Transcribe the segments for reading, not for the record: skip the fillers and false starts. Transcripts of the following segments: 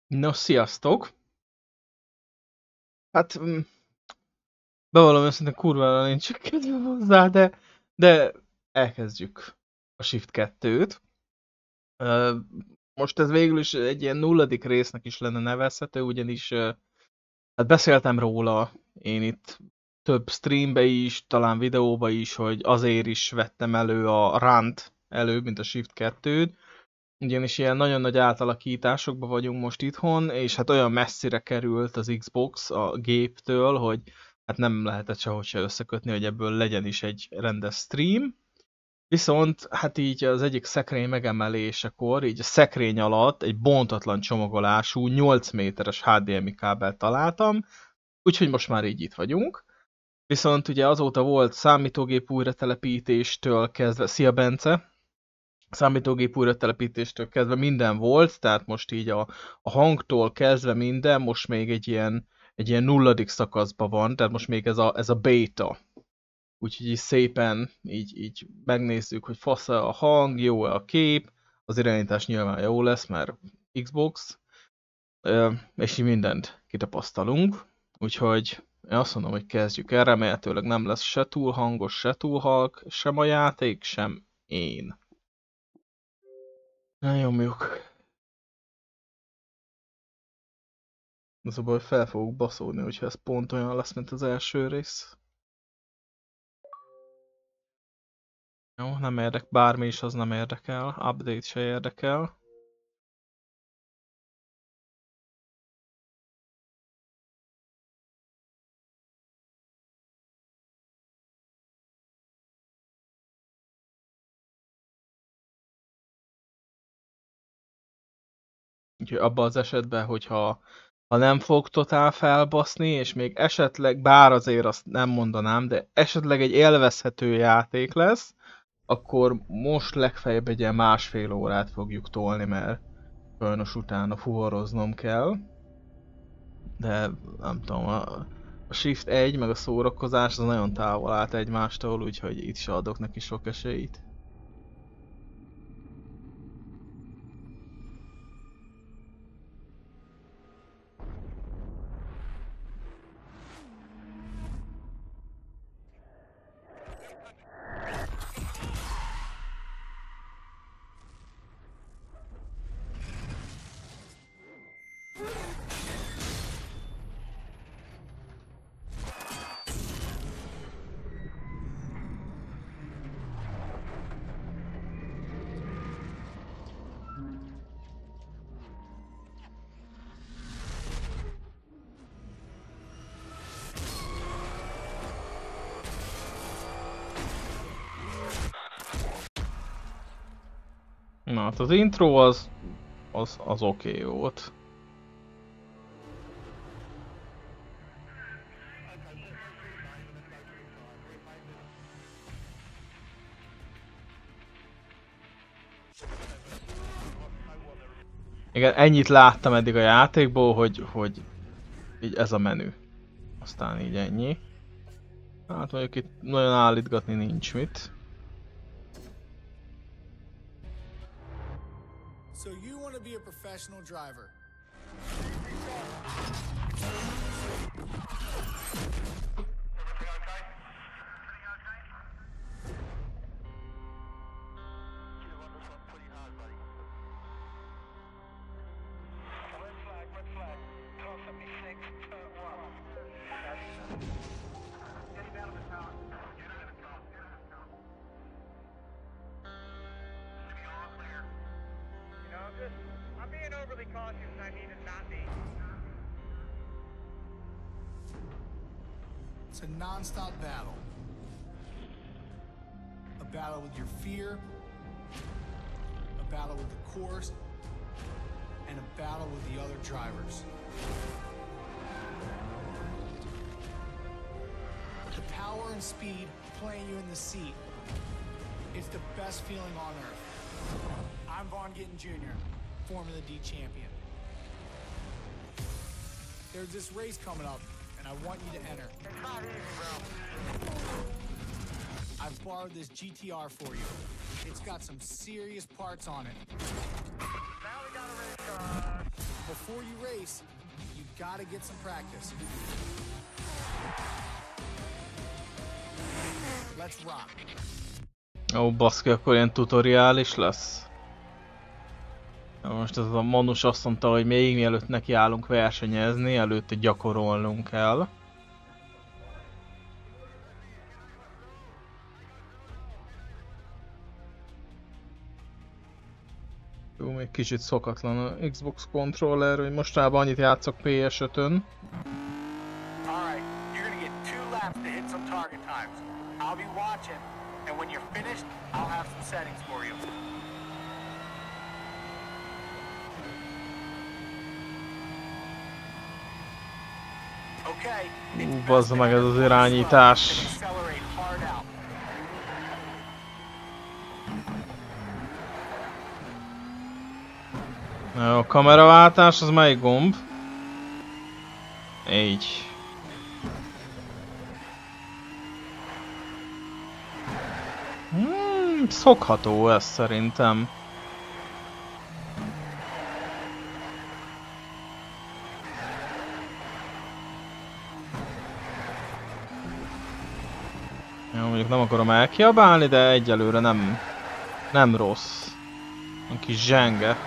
No, sziasztok! Hát, bevallom őszintén kurvára nincs kedvem hozzá, de elkezdjük a Shift 2-t. Most ez végül is egy ilyen nulladik résznek is lenne nevezhető, ugyanis hát beszéltem róla én itt több streambe is, talán videóba is, hogy azért is vettem elő a Runt előbb, mint a Shift 2-t, ugyanis ilyen nagyon nagy átalakításokban vagyunk most itthon, és hát olyan messzire került az Xbox a géptől, hogy hát nem lehetett sehogy se összekötni, hogy ebből legyen is egy rendes stream. Viszont hát így az egyik szekrény megemelésekor, így a szekrény alatt egy bontatlan csomagolású 8 méteres HDMI kábelt találtam, úgyhogy most már így itt vagyunk. Viszont ugye azóta volt számítógép újratelepítéstől kezdve, szia Bence! Számítógép újratelepítéstől kezdve minden volt, tehát most így a hangtól kezdve minden, most még egy ilyen nulladik szakaszban van, tehát most még ez a beta. Úgyhogy így szépen így megnézzük, hogy fasz a hang, jó-e a kép, az irányítás nyilván jó lesz, mert Xbox, és így mindent kitapasztalunk. Úgyhogy én azt mondom, hogy kezdjük el, remélhetőleg nem lesz se túl hangos, se túl halk, sem a játék, sem én. Na nyomjuk. Az a baj, fel fogok baszódni, hogyha ez pont olyan lesz, mint az első rész. Jó, nem érdek, bármi is az nem érdekel, update se érdekel. Úgyhogy abban az esetben, hogyha nem fog totál felbaszni, és még esetleg, bár azért azt nem mondanám, de esetleg egy élvezhető játék lesz, akkor most legfeljebb egy ilyen másfél órát fogjuk tolni, mert sajnos utána fuvaroznom kell. De nem tudom, a Shift 1 meg a szórakozás az nagyon távol állt egymástól, úgyhogy itt se adok neki sok esélyt. Na hát az intro az oké volt. Igen, ennyit láttam eddig a játékból, hogy így ez a menü. Aztán így ennyi. Hát mondjuk itt nagyon állítgatni nincs mit. So you want to be a professional driver? I'm being overly cautious and I need to not be. It's a non-stop battle. A battle with your fear, a battle with the course, and a battle with the other drivers. The power and speed playing you in the seat. It's the best feeling on earth. I'm Vaughn Gittin Jr., Formula D champion. There's this race coming up, and I want you to enter. It's not easy, bro. I've borrowed this GTR for you. It's got some serious parts on it. Now we got a race car. before you race, you gotta get some practice. Let's rock. Ó, baszki, akkor ilyen tutoriál is lesz. Most ez a Manus azt mondta, hogy még mielőtt nekiállunk versenyezni, előtte gyakorolnunk kell. Jó, még kicsit szokatlan a Xbox controller, hogy mostában annyit játszok PS5-ön. Bazd meg ez az irányítás. A kameraváltás az melyik gomb? Így. Szokható ez szerintem. Jó, mondjuk nem akarom elkiabálni, de egyelőre nem rossz. A kis zsenge.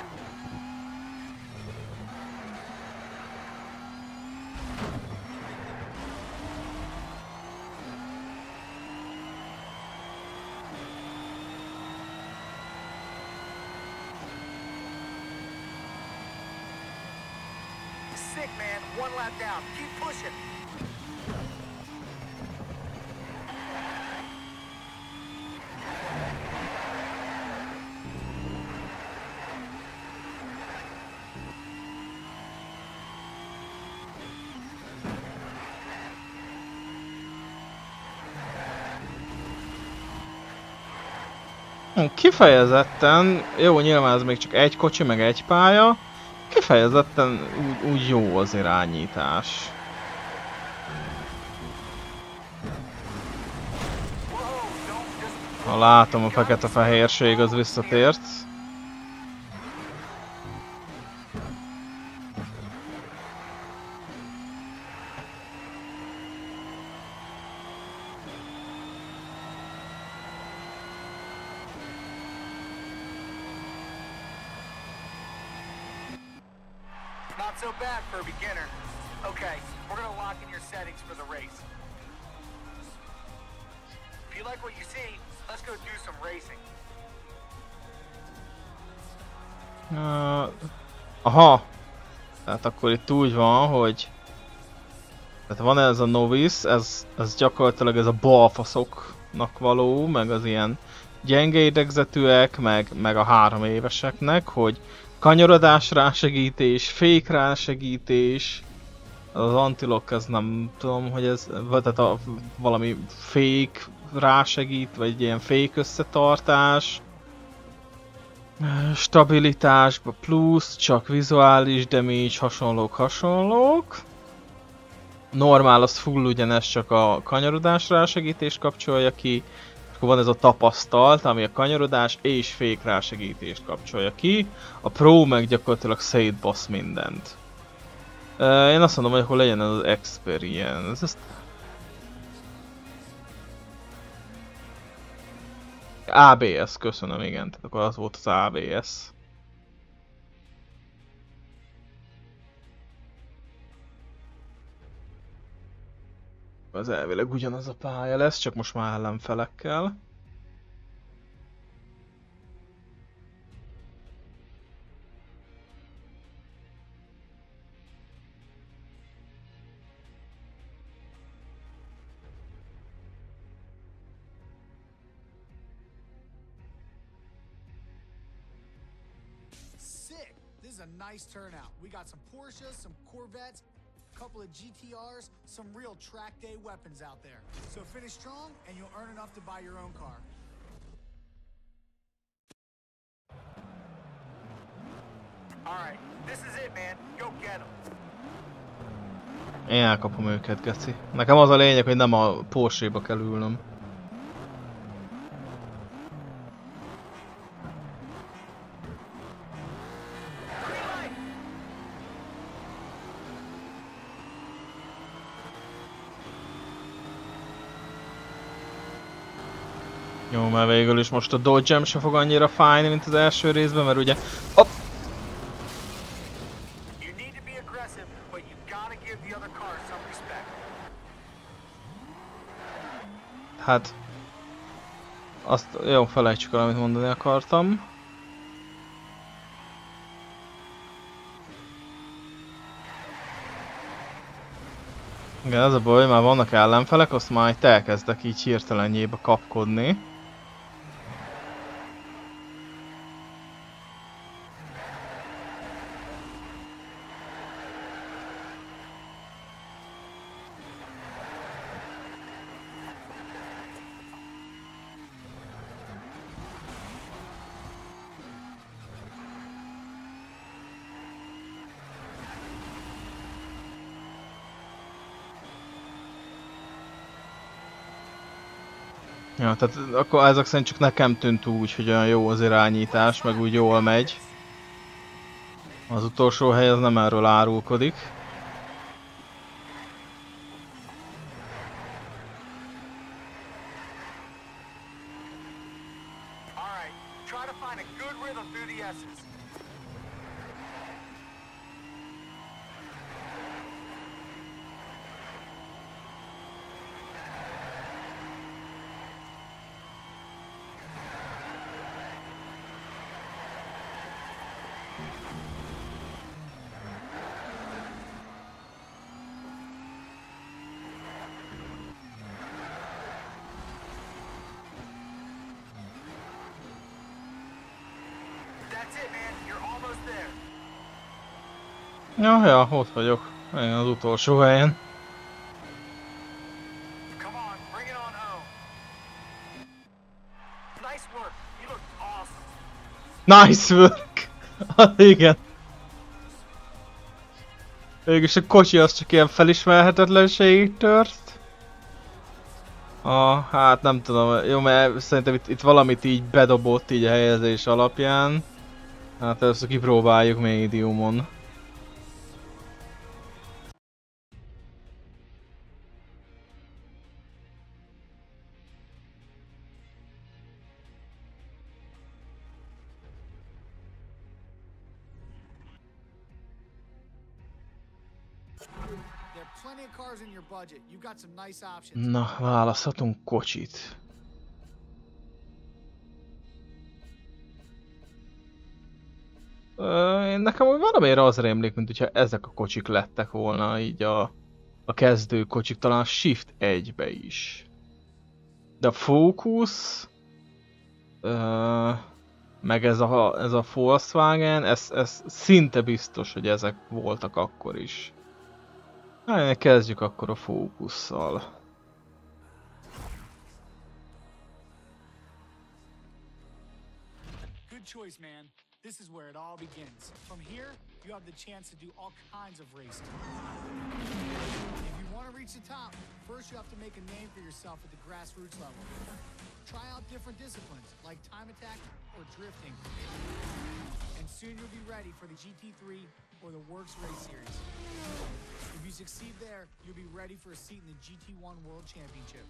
Kifejezetten, jó, nyilván ez még csak egy kocsi, meg egy pálya, kifejezetten úgy jó az irányítás. Ha látom, a fekete-fehérség az visszatért. Not so bad for a beginner. Okay, we're gonna lock in your settings for the race. If you like what you see, let's go do some racing. Aha! Tehát akkor itt úgy van, hogy... Tehát van ez a novice, ez gyakorlatilag ez a balfaszoknak való, meg az ilyen gyenge idegzetűek, meg a 3 éveseknek, hogy kanyarodás rásegítés, fék rásegítés, az antilok, ez nem tudom, hogy ez, tehát valami fék rásegít, vagy ilyen fék összetartás, stabilitásba plusz, csak vizuális damage, hasonlók. Normál az full ugyanez, csak a kanyarodás rásegítést kapcsolja ki. Akkor van ez a tapasztalt, ami a kanyarodás és fék rásegítést kapcsolja ki. A Pro meg gyakorlatilag szétbasz mindent. Én azt mondom, hogy akkor legyen ez az Experience. ABS, köszönöm, igen. Tehát akkor az volt az ABS. Az elvileg ugyanaz a pálya lesz, csak most már ellenfelekkel. Sick! This is a nice turnout. We got some Porsches, some Corvettes, a couple of GTRs, some real track day weapons out there. So finish strong and you'll earn enough to buy your own car. All right, this is it, man. Go get them. Én elkapom őket, geci. Nekem az a lényeg, hogy nem a Porsche-ba kell ülnöm. Jó, mert végül is most a dodge-em se fog annyira fájni, mint az első részben, mert ugye... Hopp! Hát... Azt... Jó, felejtsük el, amit mondani akartam. Igen, az a baj, már vannak ellenfelek, azt már itt elkezdek így hirtelenjébe kapkodni. Ja, tehát akkor ezek szerint csak nekem tűnt úgy, hogy olyan jó az irányítás, meg úgy jól megy. Az utolsó hely az nem erről árulkodik. Ja, ott vagyok. Én az utolsó helyen. Nice work! Igen. Végülis a kocsi az csak ilyen felismerhetetlenségig tört. Hát nem tudom, jó, mert szerintem itt valamit így bedobott így a helyezés alapján. Hát először kipróbáljuk médiumon. Na, választhatunk kocsit. Nekem valamiért az rémlik, mint hogyha ezek a kocsik lettek volna így a kezdő kocsik, talán Shift 1-be is. De a Focus, meg ez a Volkswagen, ez szinte biztos, hogy ezek voltak akkor is. Hát, kezdjük akkor a Focusszal. Good choice, man. This is where it all begins. From here, you have the chance to do all kinds of racing. If you want to reach the top, first you have to make a name for yourself at the grassroots level. Try out different disciplines, like time attack or drifting. And soon you'll be ready for the GT3 or the Works Race Series. If you succeed there, you'll be ready for a seat in the GT1 World Championship.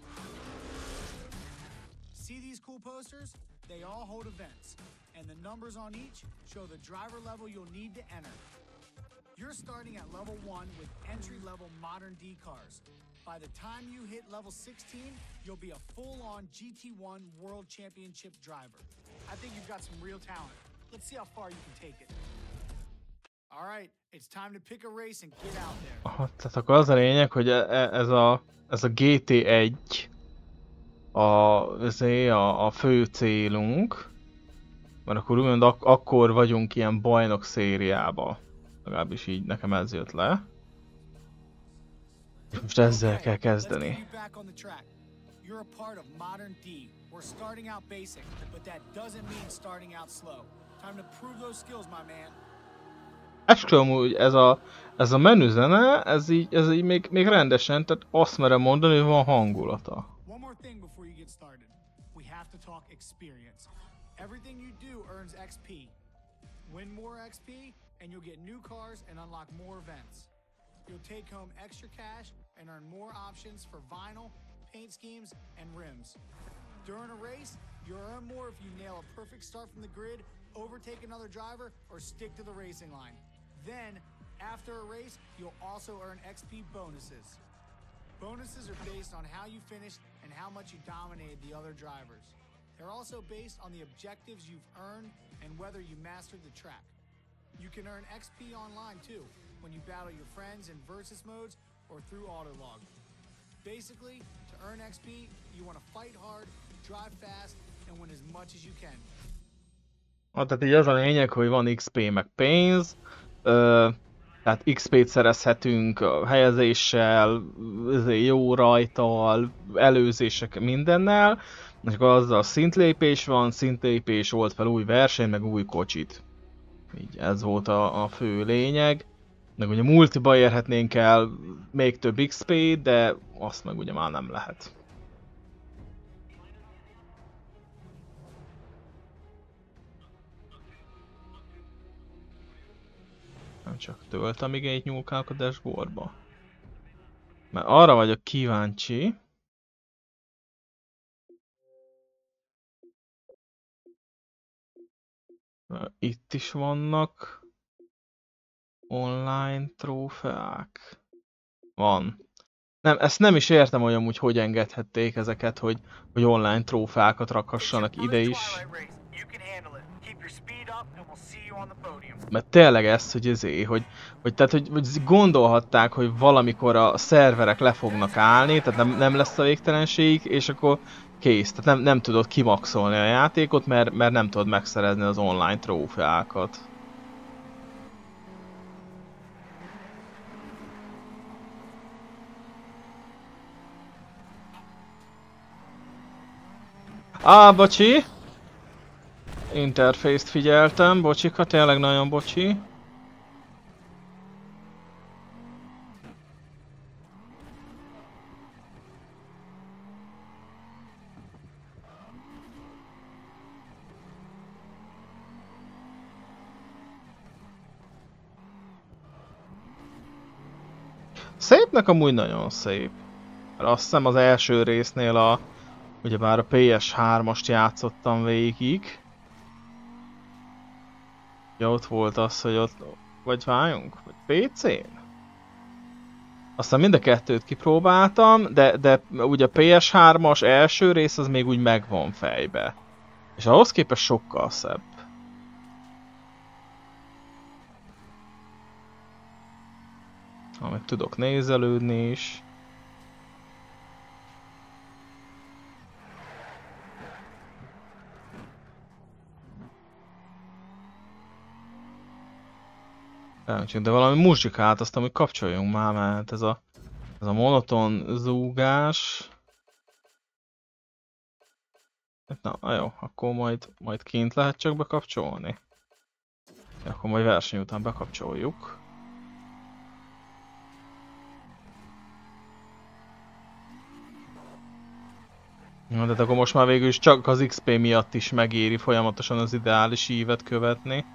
See these cool posters? They all hold events, and the numbers on each show the driver level you'll need to enter. You're starting at level 1 with entry-level modern D cars. By the time you hit level 16, you'll be a full-on GT1 World Championship driver. I think you've got some real talent. Let's see how far you can take it. All right, it's time to pick a race and get out there. Tehát akkor az a lényeg, hogy ez a GT1 a fő célunk, mert akkor úgymond akkor vagyunk ilyen bajnok szériába. Legalábbis így nekem ez jött le. És most ezzel kell kezdeni. Esküszöm, amúgy ez a menüzene, ez így még rendesen, tehát azt merem mondani, hogy van hangulata. Everything you do earns XP. Win more XP, and you'll get new cars and unlock more events. You'll take home extra cash and earn more options for vinyl, paint schemes, and rims. During a race, You'll earn more if you nail a perfect start from the grid, overtake another driver, or stick to the racing line. Then, after a race, you'll also earn XP bonuses. Bonuses are based on how you finished and how much you dominated the other drivers. They're also based on the objectives you've earned and whether you mastered the track. You can earn XP online too, when you battle your friends in versus modes or through Autolog. Basically, to earn XP, you want to fight hard, drive fast, and win as much as you can. Tehát így az a lényeg, hogy van XP meg pénz, tehát XP-t szerezhetünk a helyezéssel, jó rajttal, előzések, mindennel, és akkor azzal szintlépés van, szintlépés volt fel új verseny, meg új kocsit. Így ez volt a fő lényeg. Meg ugye multiba érhetnénk el még több XP-t, de azt meg ugye már nem lehet. Nem csak töltem igényt nyúlkálok a dashboardba. Mert arra vagyok kíváncsi. Itt is vannak online trófeák. Van. Nem, ezt nem is értem, hogy amúgy hogy engedhették ezeket, hogy online trófeákat rakhassanak ide is. Mert tényleg ez, hogy hogy gondolhatták, hogy valamikor a szerverek le fognak állni, tehát nem lesz a végtelenség, és akkor kész. Tehát nem tudod kimaxolni a játékot, mert nem tudod megszerezni az online trófeákat. Bocsi! Interfészt figyeltem, bocsika, tényleg nagyon bocsi. Szépnek amúgy nagyon szép. Azt hiszem az első résznél ugyebár a PS3-ast játszottam végig. Ja, ott volt az, hogy ott... Vagy váljunk? Vagy PC-n? Aztán mind a kettőt kipróbáltam, de ugye a PS3-as első rész az még úgy megvan fejbe. És ahhoz képest sokkal szebb. Amit tudok nézelődni is. De valami muzsikát azt, hogy kapcsoljunk már, mert ez a monoton zúgás. Na jó, akkor majd kint lehet csak bekapcsolni. Akkor majd verseny után bekapcsoljuk. Na, de akkor most már végül is csak az XP miatt is megéri folyamatosan az ideális ívet követni.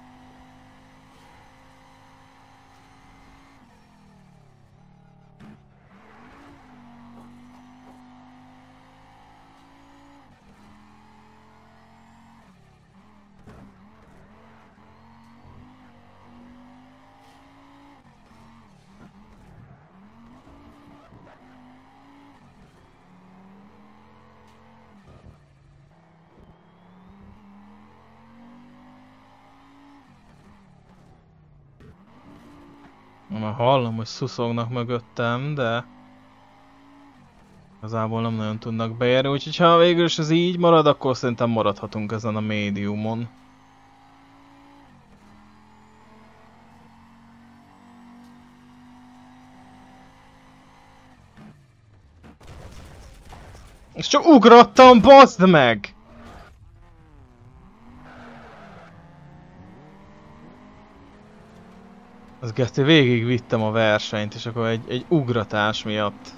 Már hallom, hogy szuszognak mögöttem, de igazából nem nagyon tudnak beérni, úgyhogy ha végül is ez így marad, akkor szerintem maradhatunk ezen a médiumon. És csak ugrottam, baszd meg! Az Geszti, végig vittem a versenyt, és akkor egy ugratás miatt.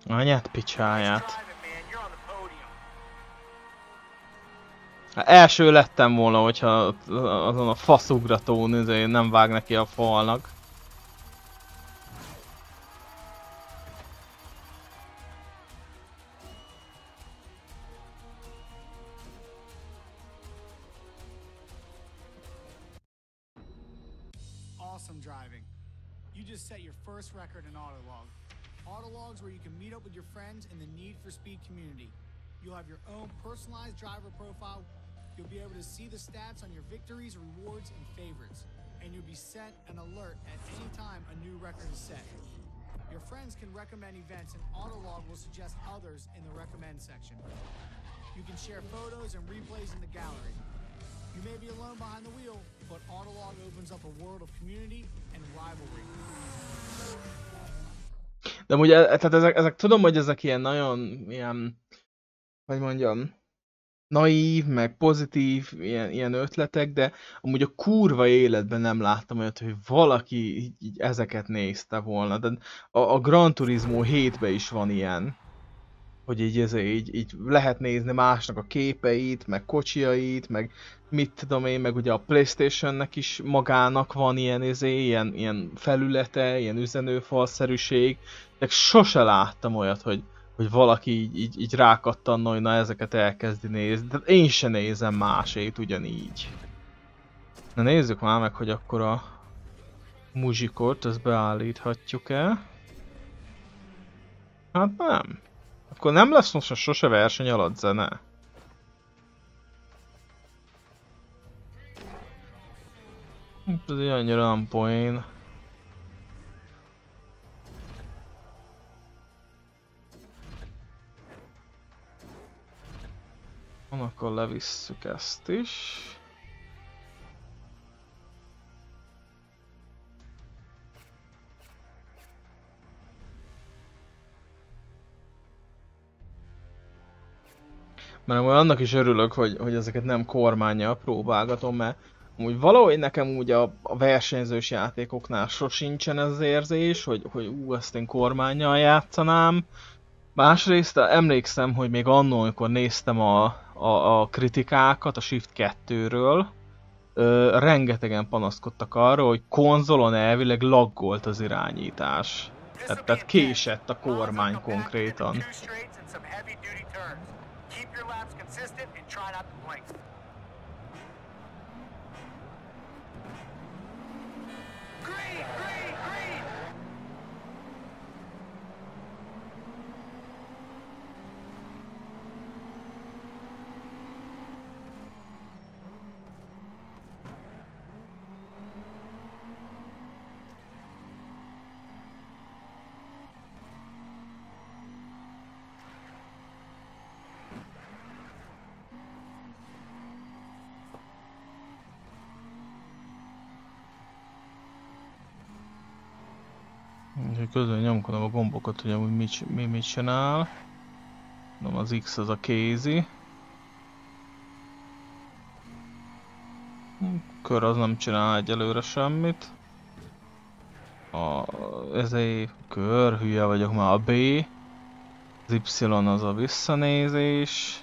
Anyát picsáját. Hát első lettem volna, hogyha azon a faszugratón nem vág neki a falnak. Awesome driving. You just set your first record in Autolog. Autolog's where you can meet up with your friends in the Need for Speed community. You'll have your own personalized driver profile. You'll be able to see the stats on your victories, rewards, and favorites. And you'll be sent an alert at any time a new record is set. Your friends can recommend events and Autolog will suggest others in the recommend section. You can share photos and replays in the gallery. You may be alone behind the wheel, but Autolog opens up a world of community and rivalry. De ugye, tehát ezek tudom, hogy ezek ilyen nagyon, ilyen, hogy mondjam, naív, meg pozitív ilyen ötletek, de amúgy a kurva életben nem láttam olyat, hogy valaki így ezeket nézte volna. De a Gran Turismo 7-ben is van ilyen, hogy így lehet nézni másnak a képeit, meg kocsiait, meg mit tudom én, meg ugye a PlayStation-nek is magának van ilyen felülete, ilyen üzenőfalszerűség, de sose láttam olyat, hogy valaki így rákattanna, hogy na ezeket elkezdi nézni, de én se nézem másét ugyanígy. Na nézzük már meg, hogy akkor a muzsikot, ezt beállíthatjuk-e? Hát nem. Akkor nem lesz most sose verseny alatt zene. Ez így annyira nem poén. Akkor levisszük ezt is. Mert annak is örülök, hogy ezeket nem kormánnyal próbálgatom, mert úgy valahogy nekem úgy a versenyzős játékoknál sosincsen ez az érzés, hogy ezt én kormánnyal játszanám. Másrészt emlékszem, hogy még annól, amikor néztem a kritikákat a Shift 2-ről, rengetegen panaszkodtak arra, hogy konzolon elvileg laggolt az irányítás. Tehát késett a kormány konkrétan. Közben nyomkodom a gombokat, hogy amúgy mit csinál. Nem, az X az a kézi. Kör az nem csinál egyelőre semmit. Ezért kör, hülye vagyok már, a B. Az Y az a visszanézés.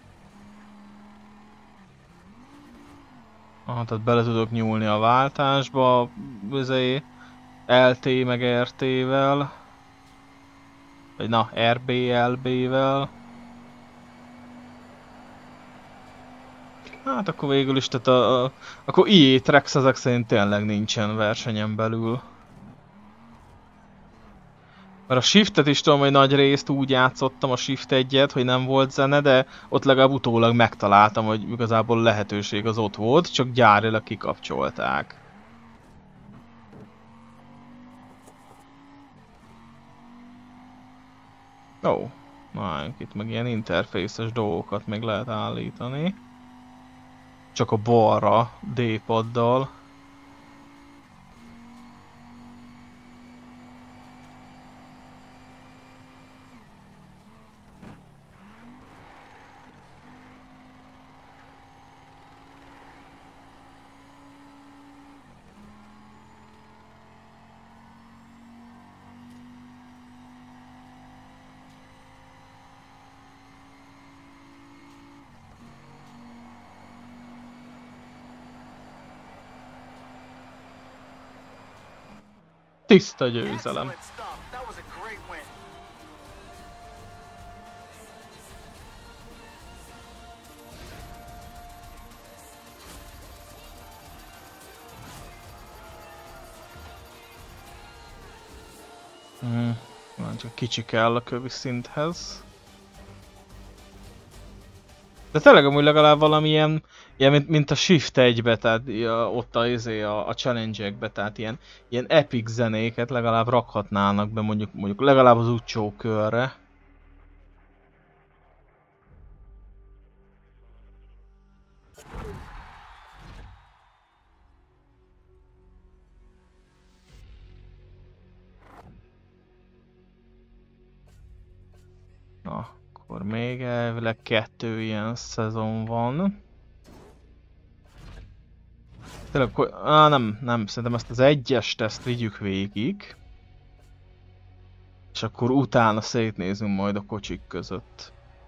Tehát bele tudok nyúlni a váltásba, ezért LT meg RT-vel. Vagy na, RB, LB-vel. Hát akkor végül is, tehát akkor EA Trax ezek szerint tényleg nincsen versenyen belül. Mert a Shiftet is tudom, hogy nagy részt úgy játszottam a Shift 1-et, hogy nem volt zene, de ott legalább utólag megtaláltam, hogy igazából lehetőség az ott volt, csak gyárilag kikapcsolták. Ó, na, itt meg ilyen interfészes dolgokat még lehet állítani. Csak a balra D-paddal. Tiszta győzelem. Excellent stuff. That was a great win. Már csak kicsi kell a kövi szinthez. De tényleg amúgy legalább valamilyen, ilyen mint a Shift 1-be, tehát ott a challenge-ekbe, tehát ilyen epic zenéket legalább rakhatnának be mondjuk legalább az utcsó körre. Na, akkor még elvileg 2 ilyen szezon van. Tényleg, nem, szerintem ezt az 1-est ezt vigyük végig. És akkor utána szétnézünk majd a kocsik között.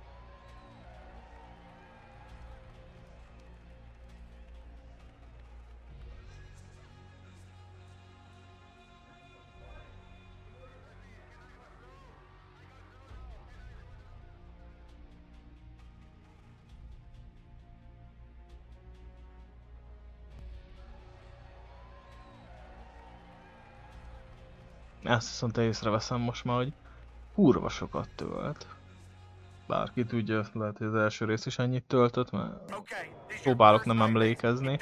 Ezt viszont észreveszem most már, hogy kurva sokat tölt. Bárki tudja, lehet, hogy az első rész is ennyit töltött, mert próbálok nem emlékezni.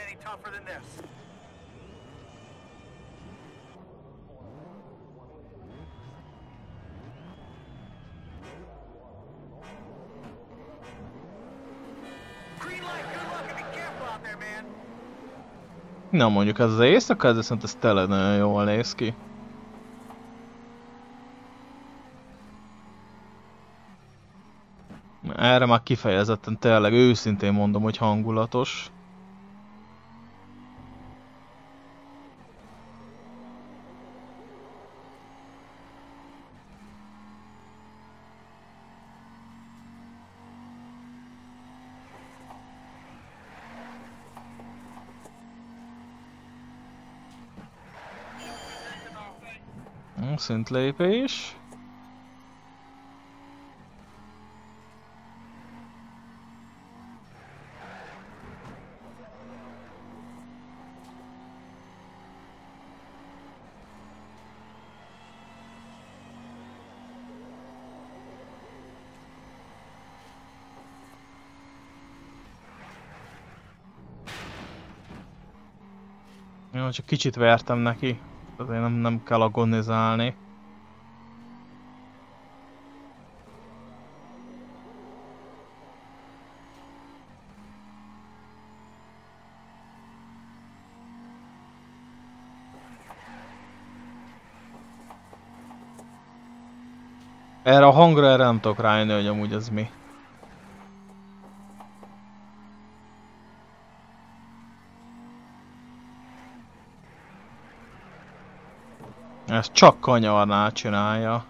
Na mondjuk ez az éjszaka, ez viszont ez tele nagyon jól néz ki. Erre már kifejezetten tényleg őszintén mondom, hogy hangulatos. Szintlépés. Jó, csak kicsit vertem neki, azért nem kell agonizálni. Erre a hangra erre nem tudok rájönni, hogy amúgy az mi. Ezt csak kanyarnál csinálja.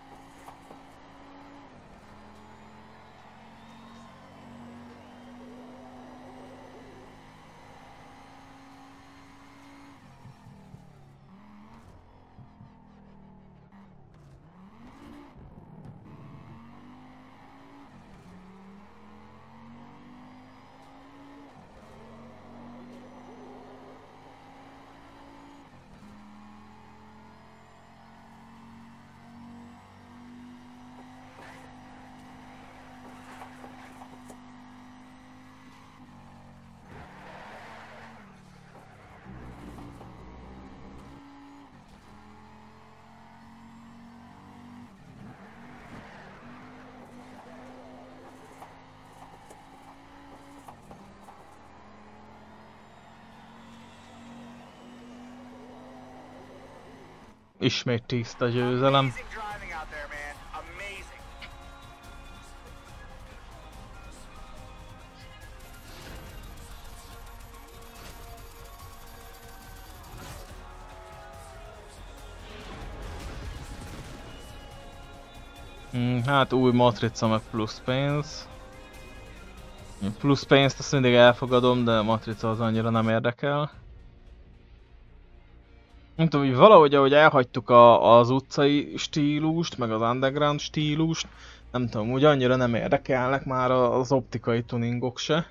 Ismét tiszta győzelem. Hát új matrica meg plusz pénz. Plusz pénzt azt mindig elfogadom, de matrica az annyira nem érdekel. Nem tudom, hogy valahogy ahogy elhagytuk az utcai stílust, meg az underground stílust, nem tudom, úgy annyira nem érdekelnek már az optikai tuningok se.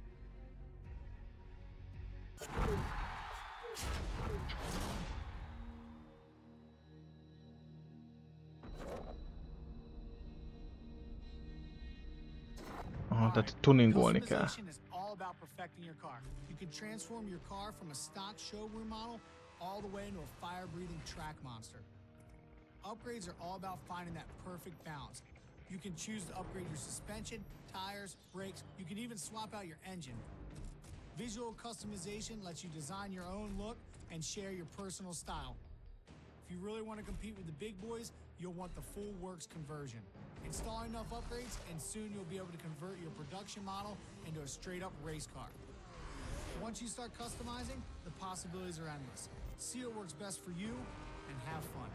Aha, tehát tuningolni kell. Customization is all about perfecting your car. You can transform your car from a stock showroom model all the way into a fire-breathing track monster. Upgrades are all about finding that perfect balance. You can choose to upgrade your suspension, tires, brakes. You can even swap out your engine. Visual customization lets you design your own look and share your personal style. If you really want to compete with the big boys, you'll want the full works conversion. Install enough upgrades and soon you'll be able to convert your production model into a straight up race car. Once you start customizing, the possibilities are endless. See what works best for you and have fun.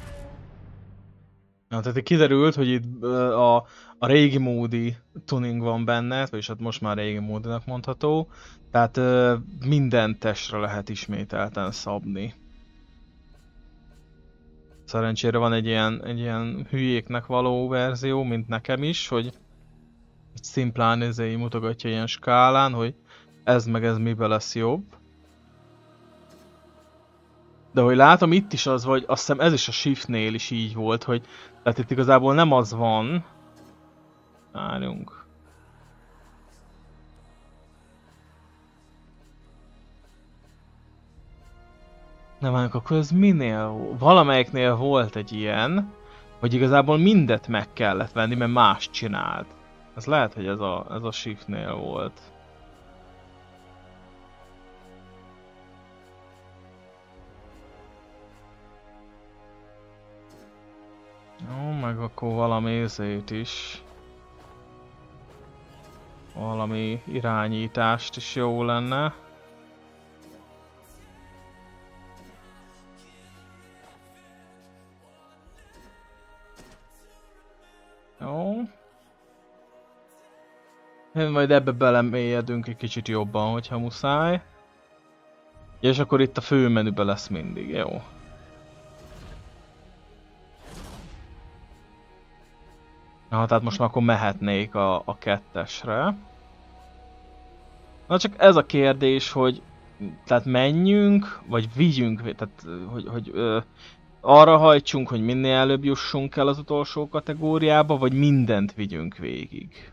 Na, tehát kiderült, hogy itt a régi módi tuning van benne, vagyis hát most már régi módinak mondható, tehát minden testre lehet ismételten szabni. Szerencsére van egy ilyen hülyéknek való verzió, mint nekem is, hogy szimplán ezért mutogatja ilyen skálán, hogy ez meg ez miben lesz jobb. De hogy látom itt is az, vagy azt hiszem ez is a Shiftnél is így volt, hogy tehát itt igazából nem az van. Várjunk. Nem várjunk, akkor ez minél? Valamelyiknél volt egy ilyen, hogy igazából mindet meg kellett venni, mert más csinált. Ez lehet, hogy ez a Shiftnél volt. Jó, meg akkor valami ezért is. Valami irányítást is jó lenne. Jó. Majd ebbe belemélyedünk egy kicsit jobban, hogyha muszáj. És akkor itt a főmenüben lesz mindig, jó. Na, tehát most már akkor mehetnék a kettesre. Na csak ez a kérdés, hogy tehát menjünk, vagy vigyünk, tehát hogy arra hajtsunk, hogy minél előbb jussunk el az utolsó kategóriába, vagy mindent vigyünk végig.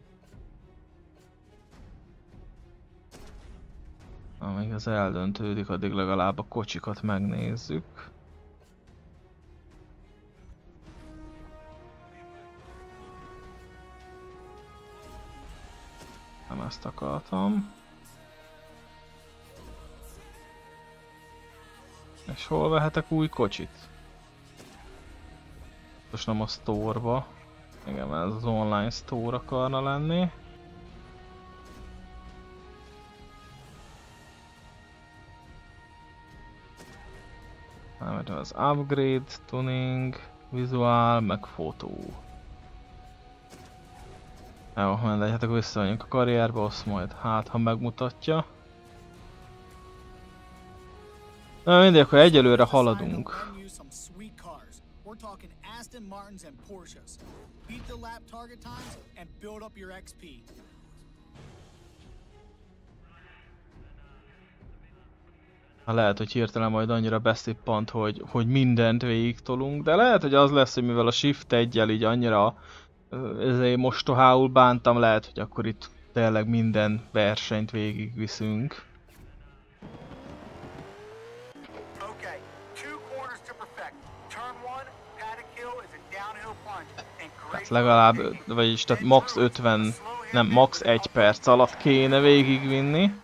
Amíg ez eldöntődik, addig legalább a kocsikat megnézzük. Nem ezt akartam. És hol vehetek új kocsit? Most nem a store-ba. Igen, ez az online store akarna lenni. Nem, az upgrade, tuning, visual, meg fotó. Jó, mindegy, hát akkor visszamegyünk a karrierbe, azt majd hát, ha megmutatja. Na mindegy, akkor egyelőre haladunk. Lehet, hogy hirtelen majd annyira beszippant, hogy mindent végig tolunk, de lehet, hogy az lesz, hogy mivel a Shift 1-jel így annyira ezért mostohául bántam, lehet, hogy akkor itt tényleg minden versenyt végigviszünk. Tehát legalább, vagyis tehát max 50, nem, max 1 perc alatt kéne végigvinni.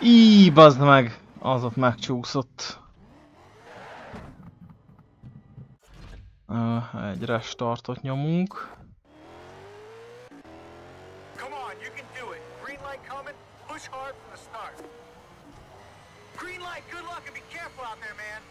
Íj, bazd meg! Az ott megcsúszott. Egy restartot nyomunk. Come on, you can do it. Green light coming. Push hard from the start. Green light, good luck and be careful out there, man.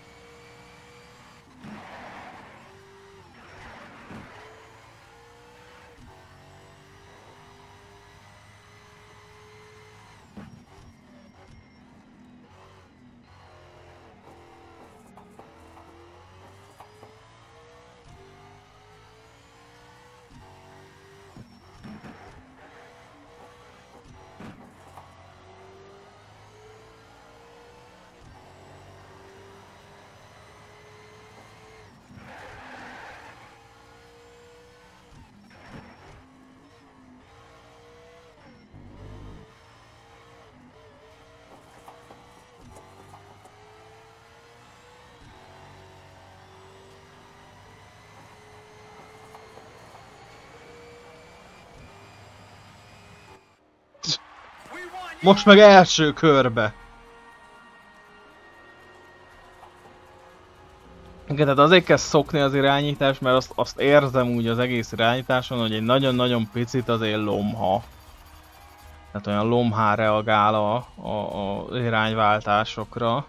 Most meg első körbe. Igen, tehát azért kell szokni az irányítást, mert azt érzem úgy az egész irányításon, hogy egy nagyon-nagyon picit azért lomha. Tehát olyan lomhá reagál az irányváltásokra.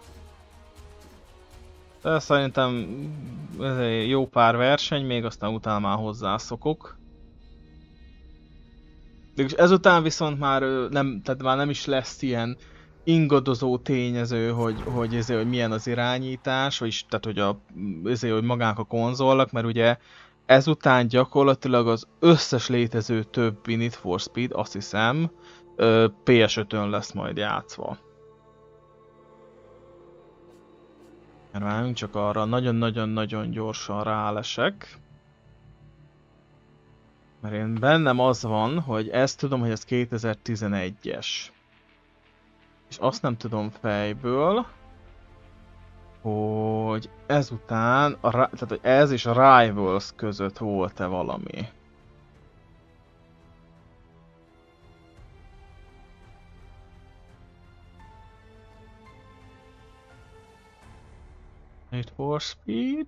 De szerintem ez egy jó pár verseny, még aztán utána már hozzászokok. És ezután viszont már nem, tehát már nem is lesz ilyen ingadozó tényező, hogy milyen az irányítás, vagyis tehát hogy magák a konzolok, mert ugye ezután gyakorlatilag az összes létező többi Need for Speed, azt hiszem, PS5-ön lesz majd játszva. Várjunk csak arra, nagyon-nagyon-nagyon gyorsan rálesek. Mert én bennem az van, hogy ezt tudom, hogy ez 2011-es. És azt nem tudom fejből, hogy ezután, tehát hogy ez és a Rivals között volt-e valami. Need for Speed.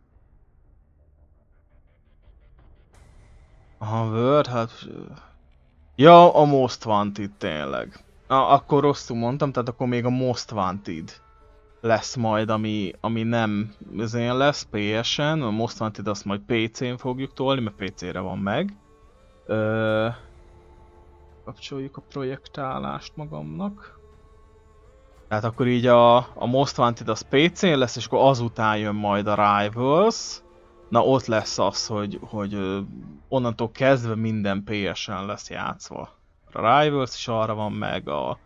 Aha, Word, hát... Ja, a Most Wanted tényleg. Akkor rosszul mondtam, tehát akkor még a Most Wanted lesz majd, ami nem ezén lesz, PS-en. A Most Wanted azt majd PC-n fogjuk tolni, mert PC-re van meg. Kapcsoljuk a projektálást magamnak. Tehát akkor így a Most Wanted az PC-n lesz, és akkor azután jön majd a Rivals. Na ott lesz az, hogy onnantól kezdve minden PS-en lesz játszva. A Rivals is arra van meg, a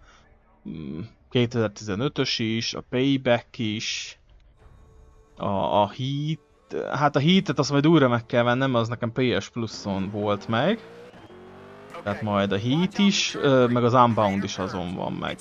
2015-ös is, a Payback is, a Heat. Hát a Heat-et azt majd újra meg kell vennem, az nekem PS Plus-on volt meg. Tehát majd a Heat is, meg az Unbound is azon van meg.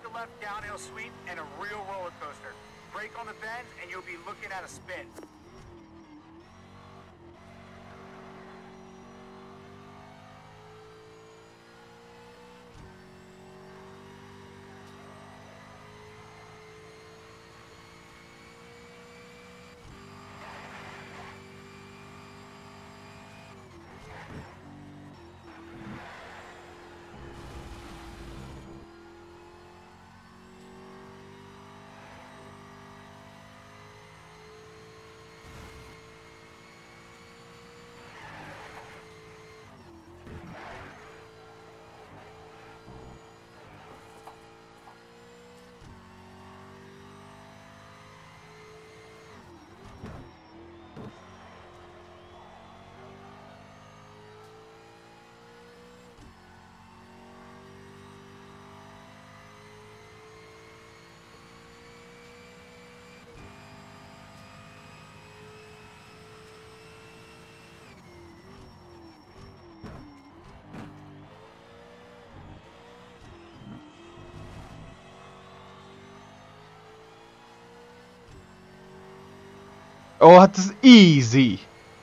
Ó, hát ez easy!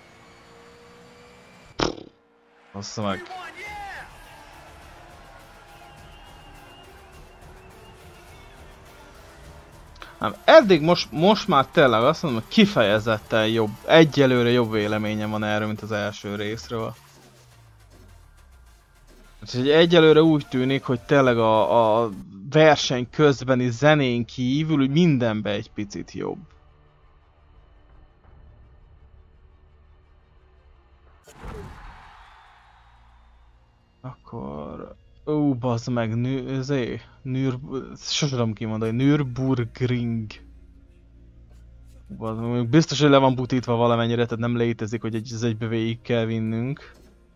Bassza meg. Nem, eddig most már tényleg azt mondom, hogy kifejezetten jobb, egyelőre jobb véleményem van erről, mint az első részről. Úgyhogy egyelőre úgy tűnik, hogy tényleg a verseny közbeni zenén kívül, hogy mindenben egy picit jobb. Akkor... Ó, bazd meg, sosem tudom kimondani, Nürburgring. Biztos, hogy le van butítva valamennyire, tehát nem létezik, hogy ez egybe végig kell vinnünk.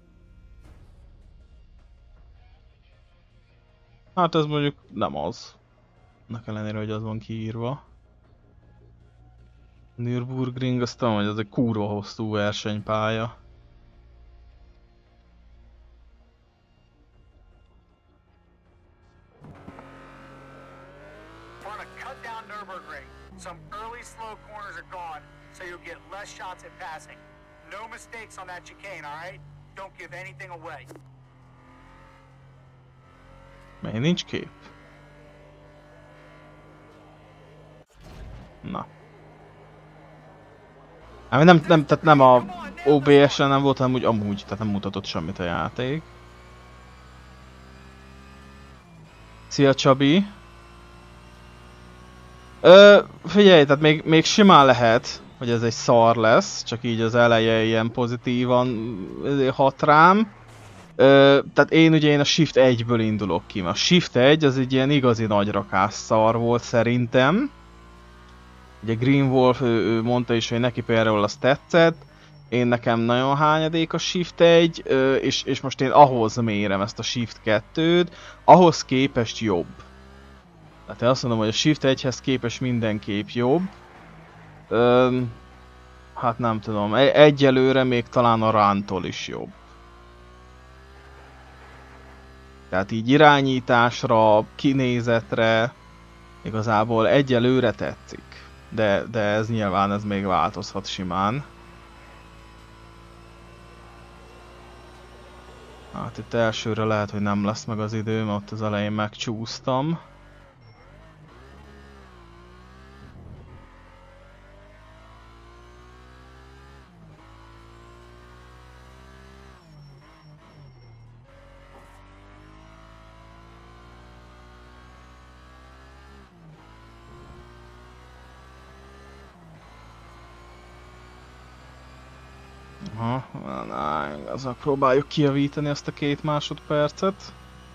Hát ez mondjuk nem az. Annak ellenére, hogy az van kiírva. Nürburgring, azt tudom, hogy ez egy kurva hosszú versenypálya. Some early slow corners are gone, so you'll get less shots at passing. No mistakes on that chicane, all right? Don't give anything away. Még nincs kép. Na. Hát tehát nem a OBS-en nem volt, hanem úgy amúgy, tehát nem mutatott semmit a játék. Szia Csabi! Figyelj, tehát még simán lehet, hogy ez egy szar lesz, csak így az eleje ilyen pozitívan hat rám. Tehát én a Shift 1-ből indulok ki, mert a Shift 1 az egy ilyen igazi nagy rakás szar volt szerintem. Ugye Green Wolf ő mondta is, hogy neki például az tetszett. Nekem nagyon hányadék a Shift 1, és most én ahhoz mérem ezt a Shift 2-t, ahhoz képest jobb. Tehát én azt mondom, hogy a Shift 1-hez képest mindenképp jobb. Hát nem tudom, egyelőre még talán a Run-tól is jobb. Tehát így irányításra, kinézetre igazából egyelőre tetszik. De ez nyilván ez még változhat simán. Hát itt elsőre lehet, hogy nem lesz meg az időm, ott az elején megcsúsztam. Na, igazán próbáljuk kijavítani azt a 2 másodpercet.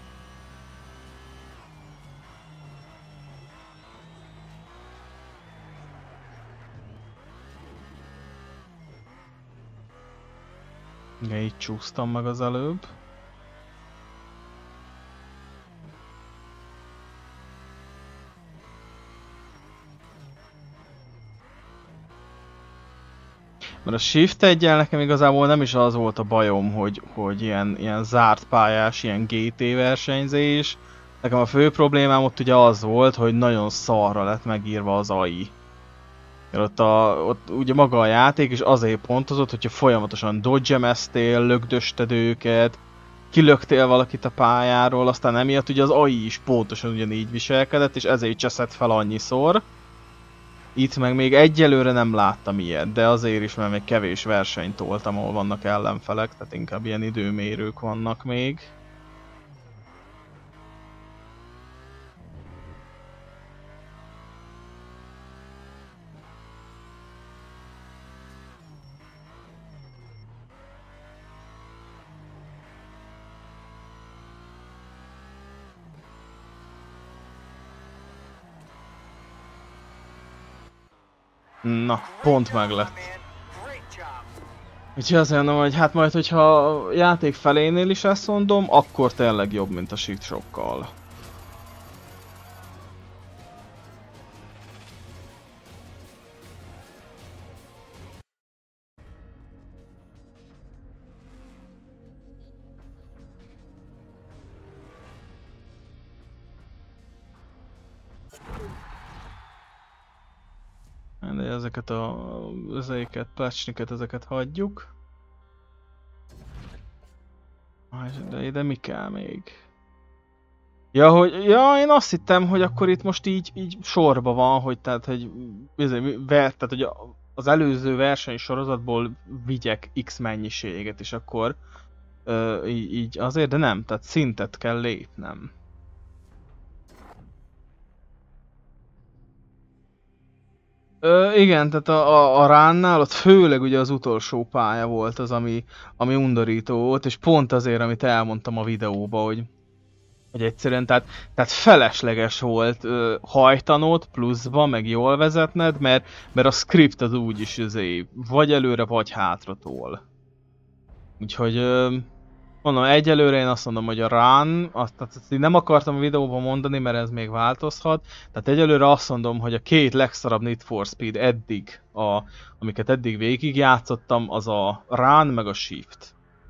Igen, így csúsztam meg az előbb. Mert a Shift 1-jel nekem igazából nem is az volt a bajom, hogy ilyen zárt pályás, ilyen GT versenyzés. Nekem a fő problémám ott ugye az volt, hogy nagyon szarra lett megírva az AI. Ott ugye maga a játék is azért pontozott, hogyha folyamatosan dodge-emeztél, lögdösted őket, kilöktél valakit a pályáról, aztán emiatt ugye az AI is pontosan ugyanígy viselkedett, és ezért cseszett fel annyiszor. Itt meg még egyelőre nem láttam ilyet, de azért is, mert még kevés versenyt toltam, ahol vannak ellenfelek, tehát inkább ilyen időmérők vannak még. Na, pont meg lett. Úgyhogy azt mondom, hogy hát majd, hogyha a játék felénél is ezt mondom, akkor tényleg jobb, mint a Shift sokkal. De ezeket ezeket, patchniket, ezeket hagyjuk. De ide mi kell még? Ja, én azt hittem, hogy akkor itt most így sorba van, hogy tehát, tehát, hogy az előző versenysorozatból vigyek X mennyiséget, és akkor így azért, de nem, tehát szintet kell lépnem. Igen, tehát a ránnál ott főleg ugye az utolsó pálya volt az, ami undorító volt, és pont azért, amit elmondtam a videóba, hogy egyszerűen, tehát felesleges volt hajtanod pluszba, meg jól vezetned, mert a script az úgyis vagy előre, vagy hátra tol. Úgyhogy mondom, egyelőre én azt mondom, hogy a run, tehát ezt nem akartam a videóban mondani, mert ez még változhat. Tehát egyelőre azt mondom, hogy a két legszarabb Need for Speed eddig, amiket eddig végigjátszottam, az a run meg a shift.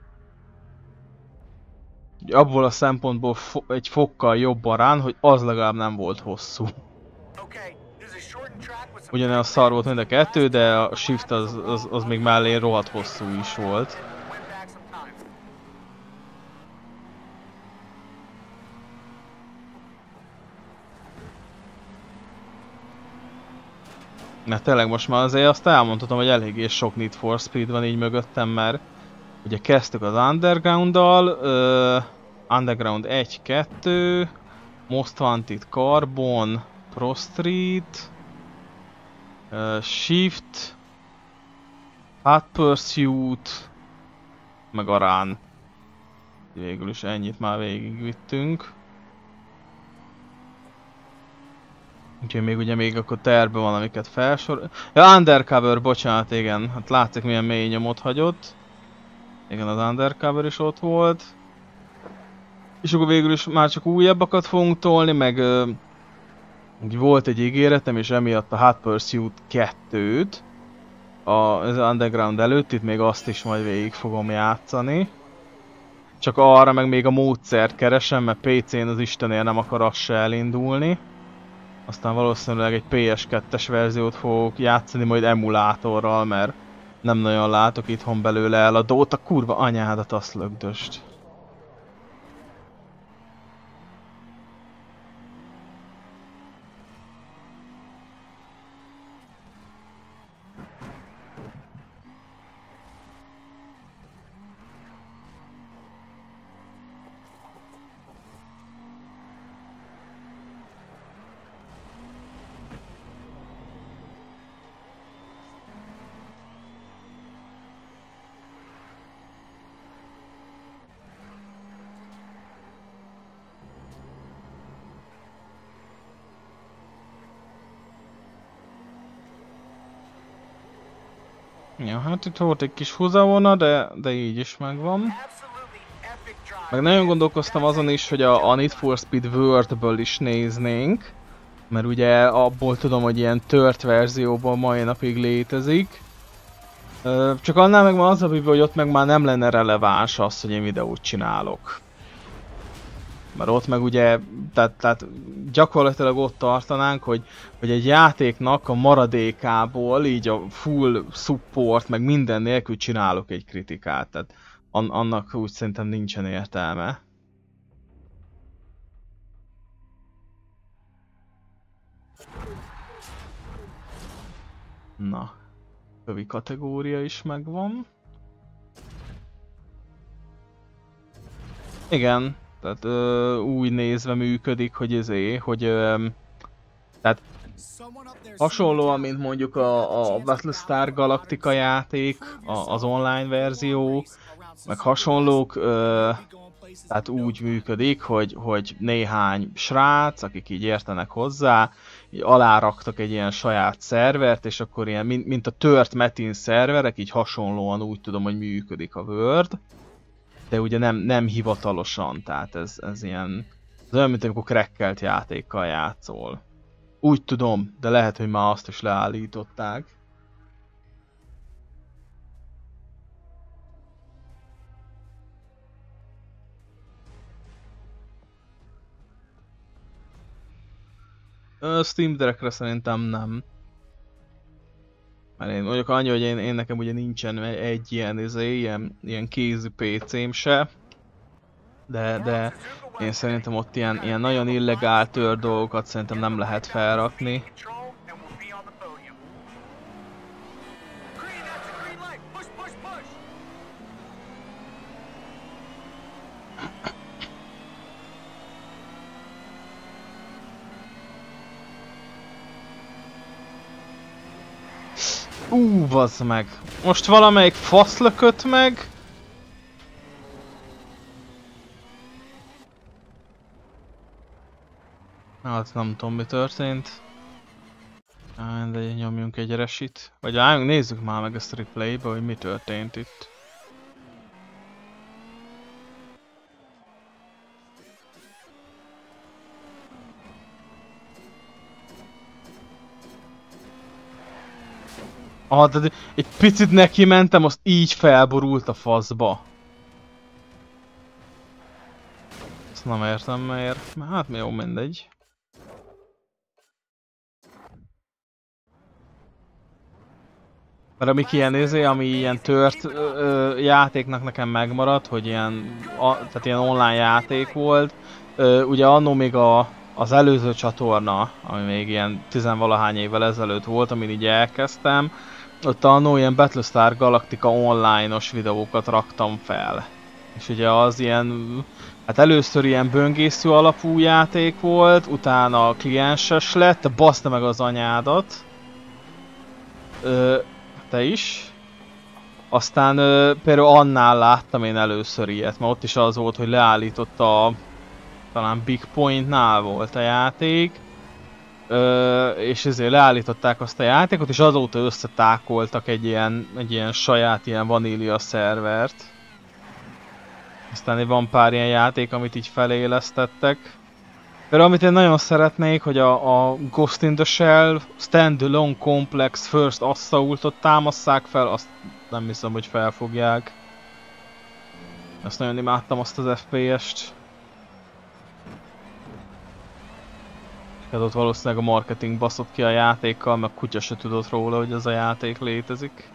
Abból a szempontból egy fokkal jobb a run, hogy az legalább nem volt hosszú. Ugyanilyen szar volt mind a kettő, de a shift az még mellé rohadt hosszú is volt. Mert tényleg most már azért azt elmondhatom, hogy eléggé sok Need for Speed van így mögöttem, mert ugye kezdtük az Underground-dal, Underground 1-2, Most Wanted Carbon, Pro Street, Shift, Hot Pursuit, meg a Run. Végül is ennyit már végigvittünk. Úgyhogy még akkor tervben van, amiket felsor... Ja, Undercover, bocsánat, igen. Hát látszik milyen mély nyomot hagyott. Igen, az Undercover is ott volt. És akkor végül is már csak újabbakat fogunk tolni, meg... volt egy ígéretem, és emiatt a Hot Pursuit 2-t. Az Underground előtt, itt még azt is majd végig fogom játszani. Csak arra meg még a módszert keresem, mert PC-n az Istenért nem akar az se elindulni. Aztán valószínűleg egy PS2-es verziót fogok játszani majd emulátorral, mert nem nagyon látok itthon belőle eladót, a kurva anyádat azt lögdöst. Ja, hát itt volt egy kis húzavona, de így is megvan. Meg nagyon gondolkoztam azon is, hogy a Need for Speed World-ből is néznénk. Mert ugye abból tudom, hogy ilyen tört verzióban mai napig létezik. Csak annál meg van az a bűvő, hogy ott meg már nem lenne releváns az, hogy én videót csinálok. Mert ott meg ugye, tehát gyakorlatilag ott tartanánk, hogy egy játéknak a maradékából így a full support, meg minden nélkül csinálok egy kritikát. Tehát annak úgy szerintem nincsen értelme. Na, kövi kategória is megvan. Igen. Tehát úgy nézve működik, hogy tehát hasonlóan, mint mondjuk a Battlestar Galactica játék, az online verzió, meg hasonlók, tehát úgy működik, hogy néhány srác, akik így értenek hozzá, így aláraktak egy ilyen saját szervert, és akkor ilyen, mint a tört Metin szerverek, így hasonlóan úgy tudom, hogy működik a World. De ugye nem hivatalosan, tehát ez ilyen... Ez olyan, mint amikor crackelt játékkal játszol. Úgy tudom, de lehet, hogy már azt is leállították. Steam Deckre szerintem nem. Mert én mondjuk annyi, hogy én nekem ugye nincsen egy ilyen kézi PC-m se. de én szerintem ott ilyen nagyon illegál tör dolgokat szerintem nem lehet felrakni. Bazd meg. Most valamelyik fasz lökött meg. Hát nem tudom mi történt. De nyomjunk egy resit. Vagy álljunk, nézzük már meg ezt a replaybe, hogy mi történt itt. De egy picit neki mentem, azt így felborult a faszba. Ezt nem értem miért. Hát mi jó, mindegy. Mert amik ami ilyen tört játéknak nekem megmaradt, hogy tehát ilyen online játék volt. Ugye annó még az előző csatorna, ami még ilyen tizenvalahány évvel ezelőtt volt, amin így elkezdtem, ott annó ilyen Battlestar Galactica online-os videókat raktam fel. És ugye az ilyen, hát először ilyen böngésző alapú játék volt, utána klienses lett, te baszta meg az anyádat. Te is. Aztán például annál láttam én először ilyet, mert ott is az volt, hogy leállította talán Big Point-nál volt a játék. És ezért leállították azt a játékot, és azóta összetákoltak egy ilyen saját ilyen vanília szervert. Aztán van pár ilyen játék, amit így felélesztettek. Például amit én nagyon szeretnék, hogy a Ghost in the Shell Standalone Complex First Assault-ot támasszák fel, azt nem hiszem, hogy felfogják. Azt nagyon imádtam, azt az FPS-t. Hát ott valószínűleg a marketing baszott ki a játékkal, meg kutya se tudott róla, hogy ez a játék létezik.